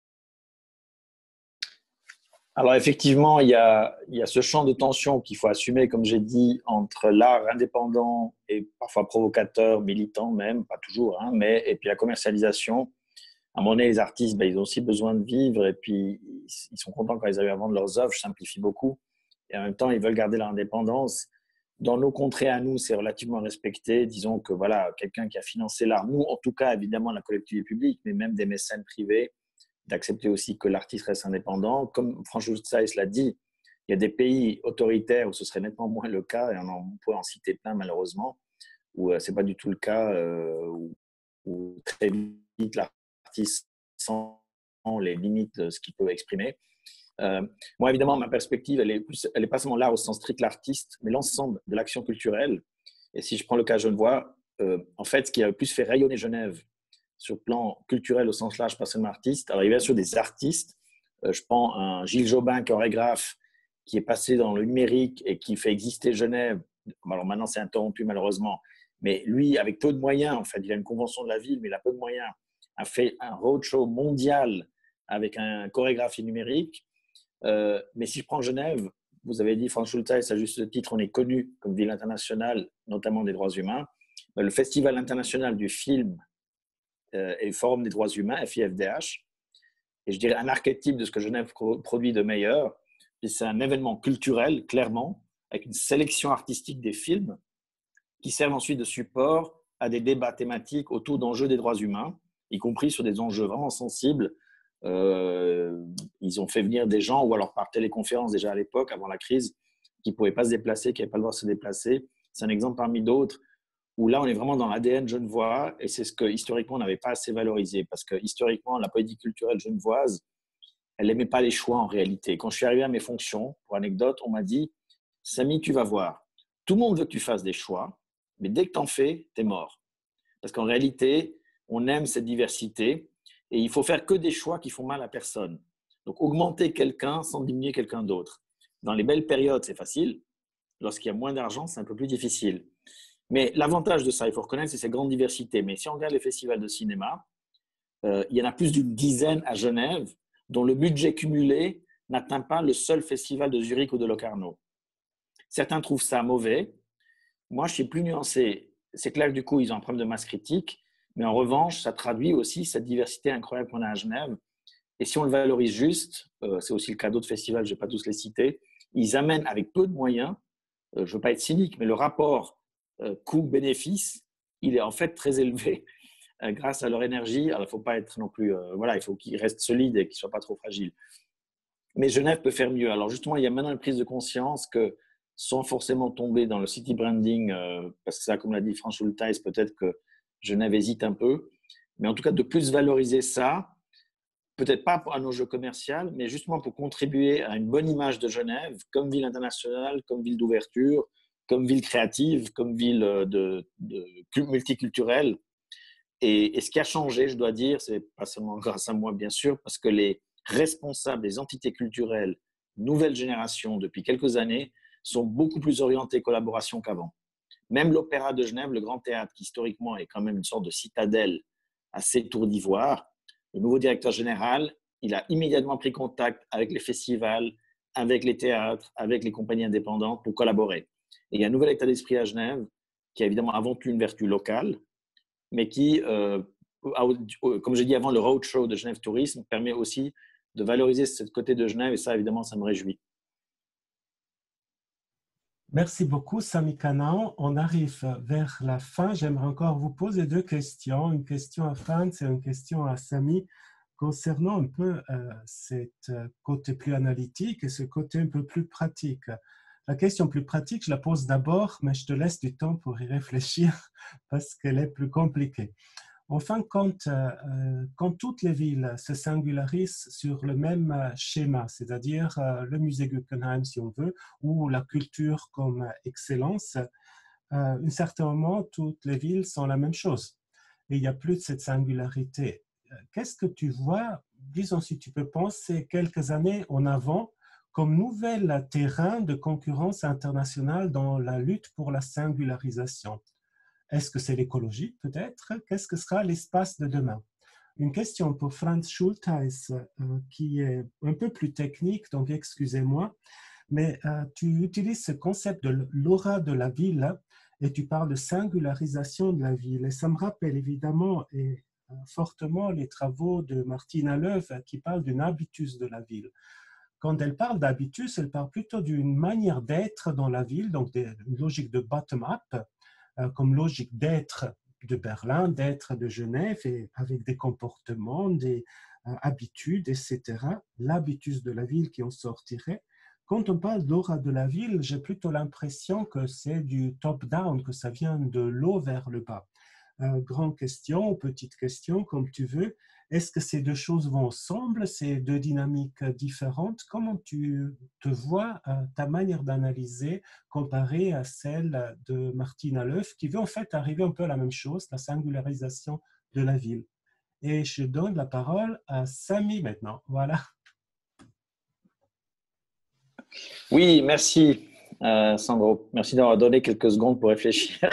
Speaker 4: Alors, effectivement, il y a, il y a ce champ de tension qu'il faut assumer, comme j'ai dit, entre l'art indépendant et parfois provocateur, militant même, pas toujours, hein, mais, et puis la commercialisation. À un moment donné, les artistes, ben, ils ont aussi besoin de vivre et puis ils sont contents quand ils arrivent à vendre leurs œuvres, je simplifie beaucoup. Et en même temps, ils veulent garder leur indépendance. Dans nos contrées à nous, c'est relativement respecté. Disons que voilà, quelqu'un qui a financé l'art, nous, en tout cas, évidemment, la collectivité publique, mais même des mécènes privés, d'accepter aussi que l'artiste reste indépendant. Comme Franz Schultheis l'a dit, il y a des pays autoritaires où ce serait nettement moins le cas, et on, en, on peut en citer plein malheureusement, où euh, ce n'est pas du tout le cas, euh, où, où très vite l'artiste sent les limites de ce qu'il peut exprimer. Euh, moi, évidemment, ma perspective, elle est, plus, elle est pas seulement l'art au sens strict, l'artiste, mais l'ensemble de l'action culturelle. Et si je prends le cas genevois, euh, en fait, ce qui a le plus fait rayonner Genève sur le plan culturel au sens large, pas seulement artiste, alors il y a bien sûr des artistes. Euh, je prends un Gilles Jobin, chorégraphe, qui est passé dans le numérique et qui fait exister Genève. Alors maintenant, c'est interrompu malheureusement, mais lui, avec peu de moyens, en fait, il a une convention de la ville, mais il a peu de moyens, a fait un roadshow mondial avec un chorégraphie numérique. Euh, mais si je prends Genève, vous avez dit, Franz Schultheis, à juste titre, on est connu comme ville internationale, notamment des droits humains. Le Festival international du film euh, et le Forum des droits humains, F I F D H, et je dirais un archétype de ce que Genève produit de meilleur, c'est un événement culturel, clairement, avec une sélection artistique des films qui servent ensuite de support à des débats thématiques autour d'enjeux des droits humains, y compris sur des enjeux vraiment sensibles. Euh, ils ont fait venir des gens, ou alors par téléconférence déjà à l'époque, avant la crise, qui ne pouvaient pas se déplacer, qui n'avaient pas le droit de se déplacer. C'est un exemple parmi d'autres où là, on est vraiment dans l'A D N genevois et c'est ce que historiquement, on n'avait pas assez valorisé parce que historiquement, la politique culturelle genevoise, elle n'aimait pas les choix en réalité. Quand je suis arrivé à mes fonctions, pour anecdote, on m'a dit « Sami, tu vas voir, tout le monde veut que tu fasses des choix, mais dès que tu en fais, tu es mort. » Parce qu'en réalité, on aime cette diversité. Et il faut faire que des choix qui font mal à personne. Donc, augmenter quelqu'un sans diminuer quelqu'un d'autre. Dans les belles périodes, c'est facile. Lorsqu'il y a moins d'argent, c'est un peu plus difficile. Mais l'avantage de ça, il faut reconnaître, c'est cette grande diversité. Mais si on regarde les festivals de cinéma, euh, il y en a plus d'une dizaine à Genève, dont le budget cumulé n'atteint pas le seul festival de Zurich ou de Locarno. Certains trouvent ça mauvais. Moi, je suis plus nuancé. C'est clair que du coup, ils ont un problème de masse critique. Mais en revanche, ça traduit aussi cette diversité incroyable qu'on a à Genève. Et si on le valorise juste, euh, c'est aussi le cas d'autres festivals, je ne vais pas tous les citer, ils amènent avec peu de moyens, euh, je ne veux pas être cynique, mais le rapport euh, coût-bénéfice, il est en fait très élevé euh, grâce à leur énergie. Alors, il ne faut pas être non plus, euh, voilà, il faut qu'ils restent solides et qu'ils ne soient pas trop fragiles. Mais Genève peut faire mieux. Alors justement, il y a maintenant une prise de conscience que sans forcément tomber dans le city branding, euh, parce que ça, comme l'a dit Franz Schultheis, peut-être que Genève hésite un peu, mais en tout cas de plus valoriser ça, peut-être pas à nos jeux commerciaux, mais justement pour contribuer à une bonne image de Genève comme ville internationale, comme ville d'ouverture, comme ville créative, comme ville de, de, de multiculturelle. Et, et ce qui a changé, je dois dire, c'est pas seulement grâce à moi bien sûr, parce que les responsables des entités culturelles, nouvelle génération depuis quelques années, sont beaucoup plus orientés collaboration qu'avant. Même l'Opéra de Genève, le Grand Théâtre, qui historiquement est quand même une sorte de citadelle à sept tours d'ivoire, le nouveau directeur général, il a immédiatement pris contact avec les festivals, avec les théâtres, avec les compagnies indépendantes pour collaborer. Et il y a un nouvel état d'esprit à Genève qui a évidemment avant tout une vertu locale, mais qui, euh, comme j'ai dit avant, le roadshow de Genève Tourisme permet aussi de valoriser ce côté de Genève et ça, évidemment, ça me réjouit.
Speaker 1: Merci beaucoup, Sami Canaan. On arrive vers la fin. J'aimerais encore vous poser deux questions. Une question à Franz et une question à Sami concernant un peu euh, cette côté plus analytique et ce côté un peu plus pratique. La question plus pratique, je la pose d'abord, mais je te laisse du temps pour y réfléchir parce qu'elle est plus compliquée. Enfin, quand, euh, quand toutes les villes se singularisent sur le même schéma, c'est-à-dire euh, le musée Guggenheim, si on veut, ou la culture comme excellence, euh, à un certain moment, toutes les villes sont la même chose. Et il n'y a plus de cette singularité. Qu'est-ce que tu vois, disons si tu peux penser quelques années en avant, comme nouvel terrain de concurrence internationale dans la lutte pour la singularisation? Est-ce que c'est l'écologie, peut-être? Qu'est-ce que sera l'espace de demain? Une question pour Franz Schultheis, euh, qui est un peu plus technique, donc excusez-moi, mais euh, tu utilises ce concept de l'aura de la ville et tu parles de singularisation de la ville. Et ça me rappelle évidemment et euh, fortement les travaux de Martine Aleuve qui parle d'une habitus de la ville. Quand elle parle d'habitus, elle parle plutôt d'une manière d'être dans la ville, donc une logique de bottom-up, comme logique d'être de Berlin, d'être de Genève, et avec des comportements, des euh, habitudes, et cetera. L'habitus de la ville qui en sortirait. Quand on parle d'aura de la ville, j'ai plutôt l'impression que c'est du top-down, que ça vient de l'eau vers le bas. Euh, grande question ou petite question, comme tu veux. Est-ce que ces deux choses vont ensemble, ces deux dynamiques différentes? Comment tu te vois euh, ta manière d'analyser comparée à celle de Martine Aleuve, qui veut en fait arriver un peu à la même chose, la singularisation de la ville? Et je donne la parole à Sami maintenant. Voilà.
Speaker 4: Oui, merci euh, Sandro. Merci d'avoir donné quelques secondes pour réfléchir.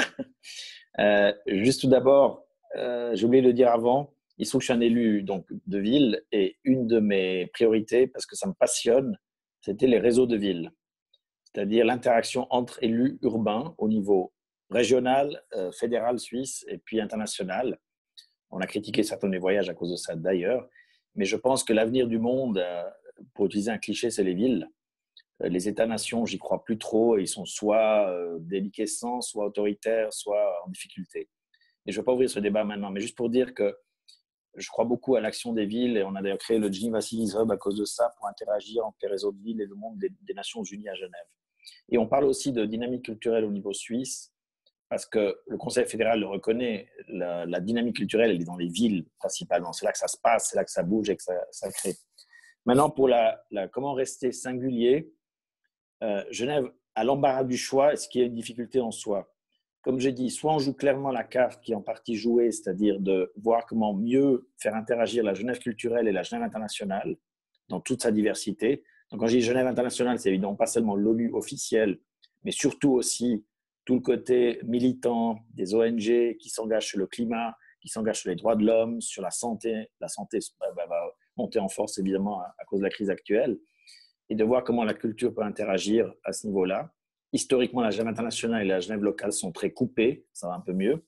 Speaker 4: euh, juste tout d'abord, euh, j'ai oublié de le dire avant, il se trouve que je suis un élu donc, de ville et une de mes priorités, parce que ça me passionne, c'était les réseaux de villes, c'est-à-dire l'interaction entre élus urbains au niveau régional, euh, fédéral suisse et puis international. On a critiqué certains de mes voyages à cause de ça d'ailleurs, mais je pense que l'avenir du monde, euh, pour utiliser un cliché, c'est les villes. Les États-nations, j'y crois plus trop, ils sont soit euh, déliquescents, soit autoritaires, soit en difficulté. Et je ne vais pas ouvrir ce débat maintenant, mais juste pour dire que je crois beaucoup à l'action des villes et on a d'ailleurs créé le Geneva Cities Hub à cause de ça pour interagir entre les réseaux de villes et le monde des, des Nations Unies à Genève. Et on parle aussi de dynamique culturelle au niveau suisse parce que le Conseil fédéral le reconnaît, la, la dynamique culturelle, elle est dans les villes principalement. C'est là que ça se passe, c'est là que ça bouge et que ça, ça crée. Maintenant, pour la, la, comment rester singulier, euh, Genève a l'embarras du choix, ce qui est une difficulté en soi. Comme j'ai dit, soit on joue clairement la carte qui est en partie jouée, c'est-à-dire de voir comment mieux faire interagir la Genève culturelle et la Genève internationale dans toute sa diversité. Donc, quand je dis Genève internationale, c'est évidemment pas seulement l'ONU officielle, mais surtout aussi tout le côté militant des O N G qui s'engagent sur le climat, qui s'engagent sur les droits de l'homme, sur la santé. La santé va monter en force, évidemment, à cause de la crise actuelle. Et de voir comment la culture peut interagir à ce niveau-là. Historiquement, la Genève internationale et la Genève locale sont très coupées, ça va un peu mieux.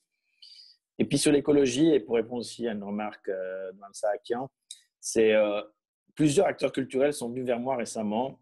Speaker 4: Et puis sur l'écologie, et pour répondre aussi à une remarque euh, de Mme Saakian, c'est euh, plusieurs acteurs culturels sont venus vers moi récemment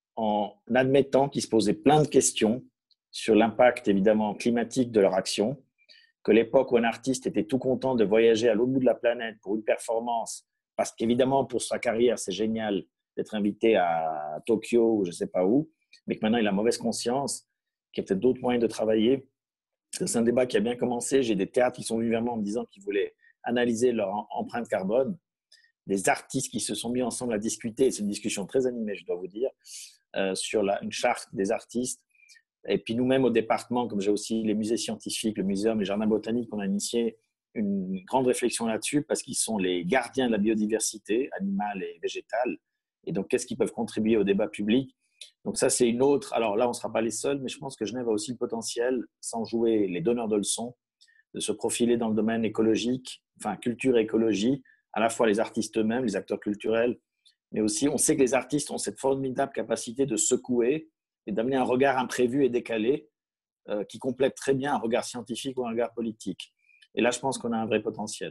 Speaker 4: en admettant qu'ils se posaient plein de questions sur l'impact évidemment climatique de leur action, que l'époque où un artiste était tout content de voyager à l'autre bout de la planète pour une performance, parce qu'évidemment pour sa carrière c'est génial d'être invité à Tokyo ou je ne sais pas où, mais que maintenant il a mauvaise conscience, qu'il y a peut-être d'autres moyens de travailler. C'est un débat qui a bien commencé. J'ai des théâtres qui sont venus vers moi en me disant qu'ils voulaient analyser leur empreinte carbone. Des artistes qui se sont mis ensemble à discuter, c'est une discussion très animée, je dois vous dire, euh, sur la, une charte des artistes. Et puis nous-mêmes au département, comme j'ai aussi les musées scientifiques, le muséum, les jardins botaniques, on a initié une grande réflexion là-dessus parce qu'ils sont les gardiens de la biodiversité animale et végétale. Et donc, qu'est-ce qu'ils peuvent contribuer au débat public? Donc ça, c'est une autre… Alors là, on ne sera pas les seuls, mais je pense que Genève a aussi le potentiel, sans jouer les donneurs de leçons, de se profiler dans le domaine écologique, enfin culture et écologie, à la fois les artistes eux-mêmes, les acteurs culturels, mais aussi on sait que les artistes ont cette formidable capacité de secouer et d'amener un regard imprévu et décalé euh, qui complète très bien un regard scientifique ou un regard politique. Et là, je pense qu'on a un vrai potentiel.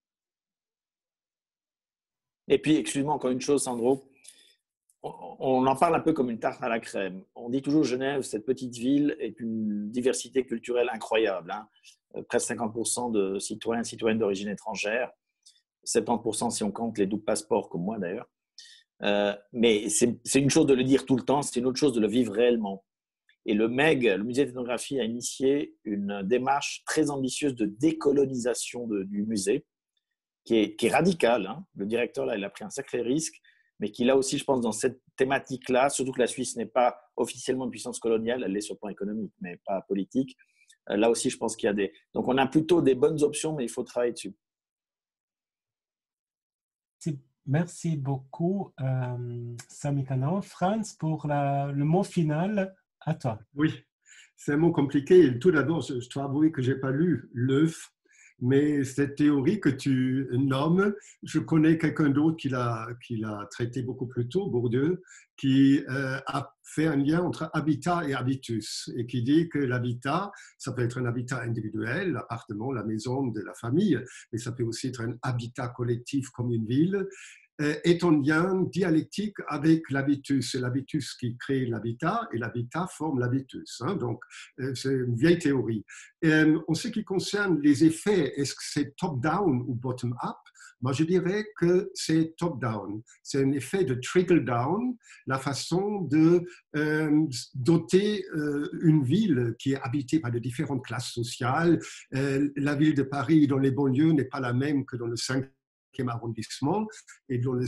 Speaker 4: Et puis, excuse-moi, encore une chose, Sandro, on en parle un peu comme une tarte à la crème. On dit toujours Genève, cette petite ville, est une diversité culturelle incroyable. Hein. Presque cinquante pour cent de citoyens et citoyennes d'origine étrangère, soixante-dix pour cent si on compte les doubles passeports, comme moi d'ailleurs. Euh, mais c'est une chose de le dire tout le temps, c'est une autre chose de le vivre réellement. Et le M E G, le Musée d'ethnographie, a initié une démarche très ambitieuse de décolonisation de, du musée, qui est, qui est radicale. Hein. Le directeur, là, il a pris un sacré risque, mais qui, là aussi, je pense, dans cette thématique-là, surtout que la Suisse n'est pas officiellement une puissance coloniale, elle l'est sur le plan économique, mais pas politique. Là aussi, je pense qu'il y a des… Donc, on a plutôt des bonnes options, mais il faut travailler dessus.
Speaker 1: Merci beaucoup, euh, Sami Kanan. Franz, pour la, le mot final, à toi.
Speaker 3: Oui, c'est un mot compliqué. Tout d'abord, je, je dois avouer que je n'ai pas lu l'œuf, mais cette théorie que tu nommes, je connais quelqu'un d'autre qui l'a qui l'a traité beaucoup plus tôt, Bourdieu, qui euh, a fait un lien entre habitat et habitus et qui dit que l'habitat, ça peut être un habitat individuel, l'appartement, la maison de la famille, mais ça peut aussi être un habitat collectif comme une ville, est en lien dialectique avec l'habitus. C'est l'habitus qui crée l'habitat et l'habitat forme l'habitus. Hein. Donc, c'est une vieille théorie. Et en ce qui concerne les effets, est-ce que c'est top-down ou bottom-up? Moi, je dirais que c'est top-down. C'est un effet de trickle-down, la façon de euh, doter euh, une ville qui est habitée par de différentes classes sociales. Euh, la ville de Paris, dans les banlieues, n'est pas la même que dans le cinquième arrondissement, et dans le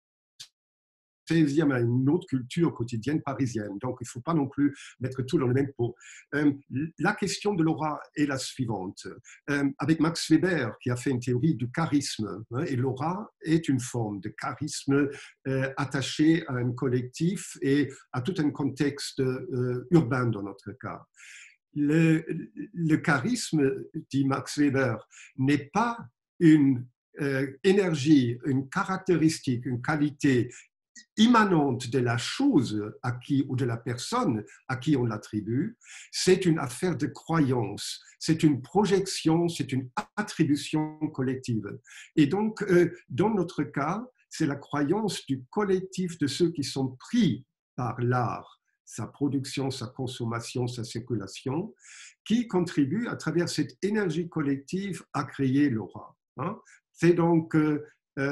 Speaker 3: seizième a une autre culture quotidienne parisienne. Donc, il ne faut pas non plus mettre tout dans le même pot. Euh, la question de l'aura est la suivante. Euh, avec Max Weber, qui a fait une théorie du charisme, hein, et l'aura est une forme de charisme euh, attaché à un collectif et à tout un contexte euh, urbain dans notre cas. Le, le charisme, dit Max Weber, n'est pas une Euh, énergie, une caractéristique, une qualité immanente de la chose à qui, ou de la personne à qui on l'attribue, c'est une affaire de croyance, c'est une projection, c'est une attribution collective. Et donc, euh, dans notre cas, c'est la croyance du collectif de ceux qui sont pris par l'art, sa production, sa consommation, sa circulation, qui contribue à travers cette énergie collective à créer l'aura. Hein? C'est donc euh,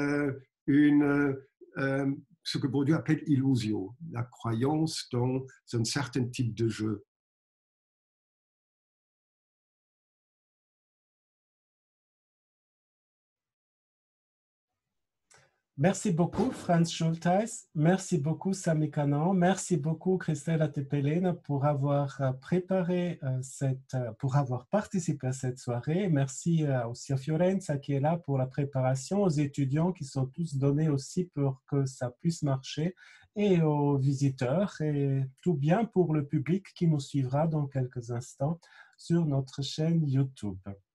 Speaker 3: une, euh, ce que Bourdieu appelle illusio, la croyance dans un certain type de jeu.
Speaker 1: Merci beaucoup, Franz Schultheis. Merci beaucoup, Sami Kanan. Merci beaucoup, Cristela Tepelena, pour avoir préparé cette, pour avoir participé à cette soirée. Merci aussi à Fiorenza qui est là pour la préparation, aux étudiants qui sont tous donnés aussi pour que ça puisse marcher, et aux visiteurs, et tout bien pour le public qui nous suivra dans quelques instants sur notre chaîne YouTube.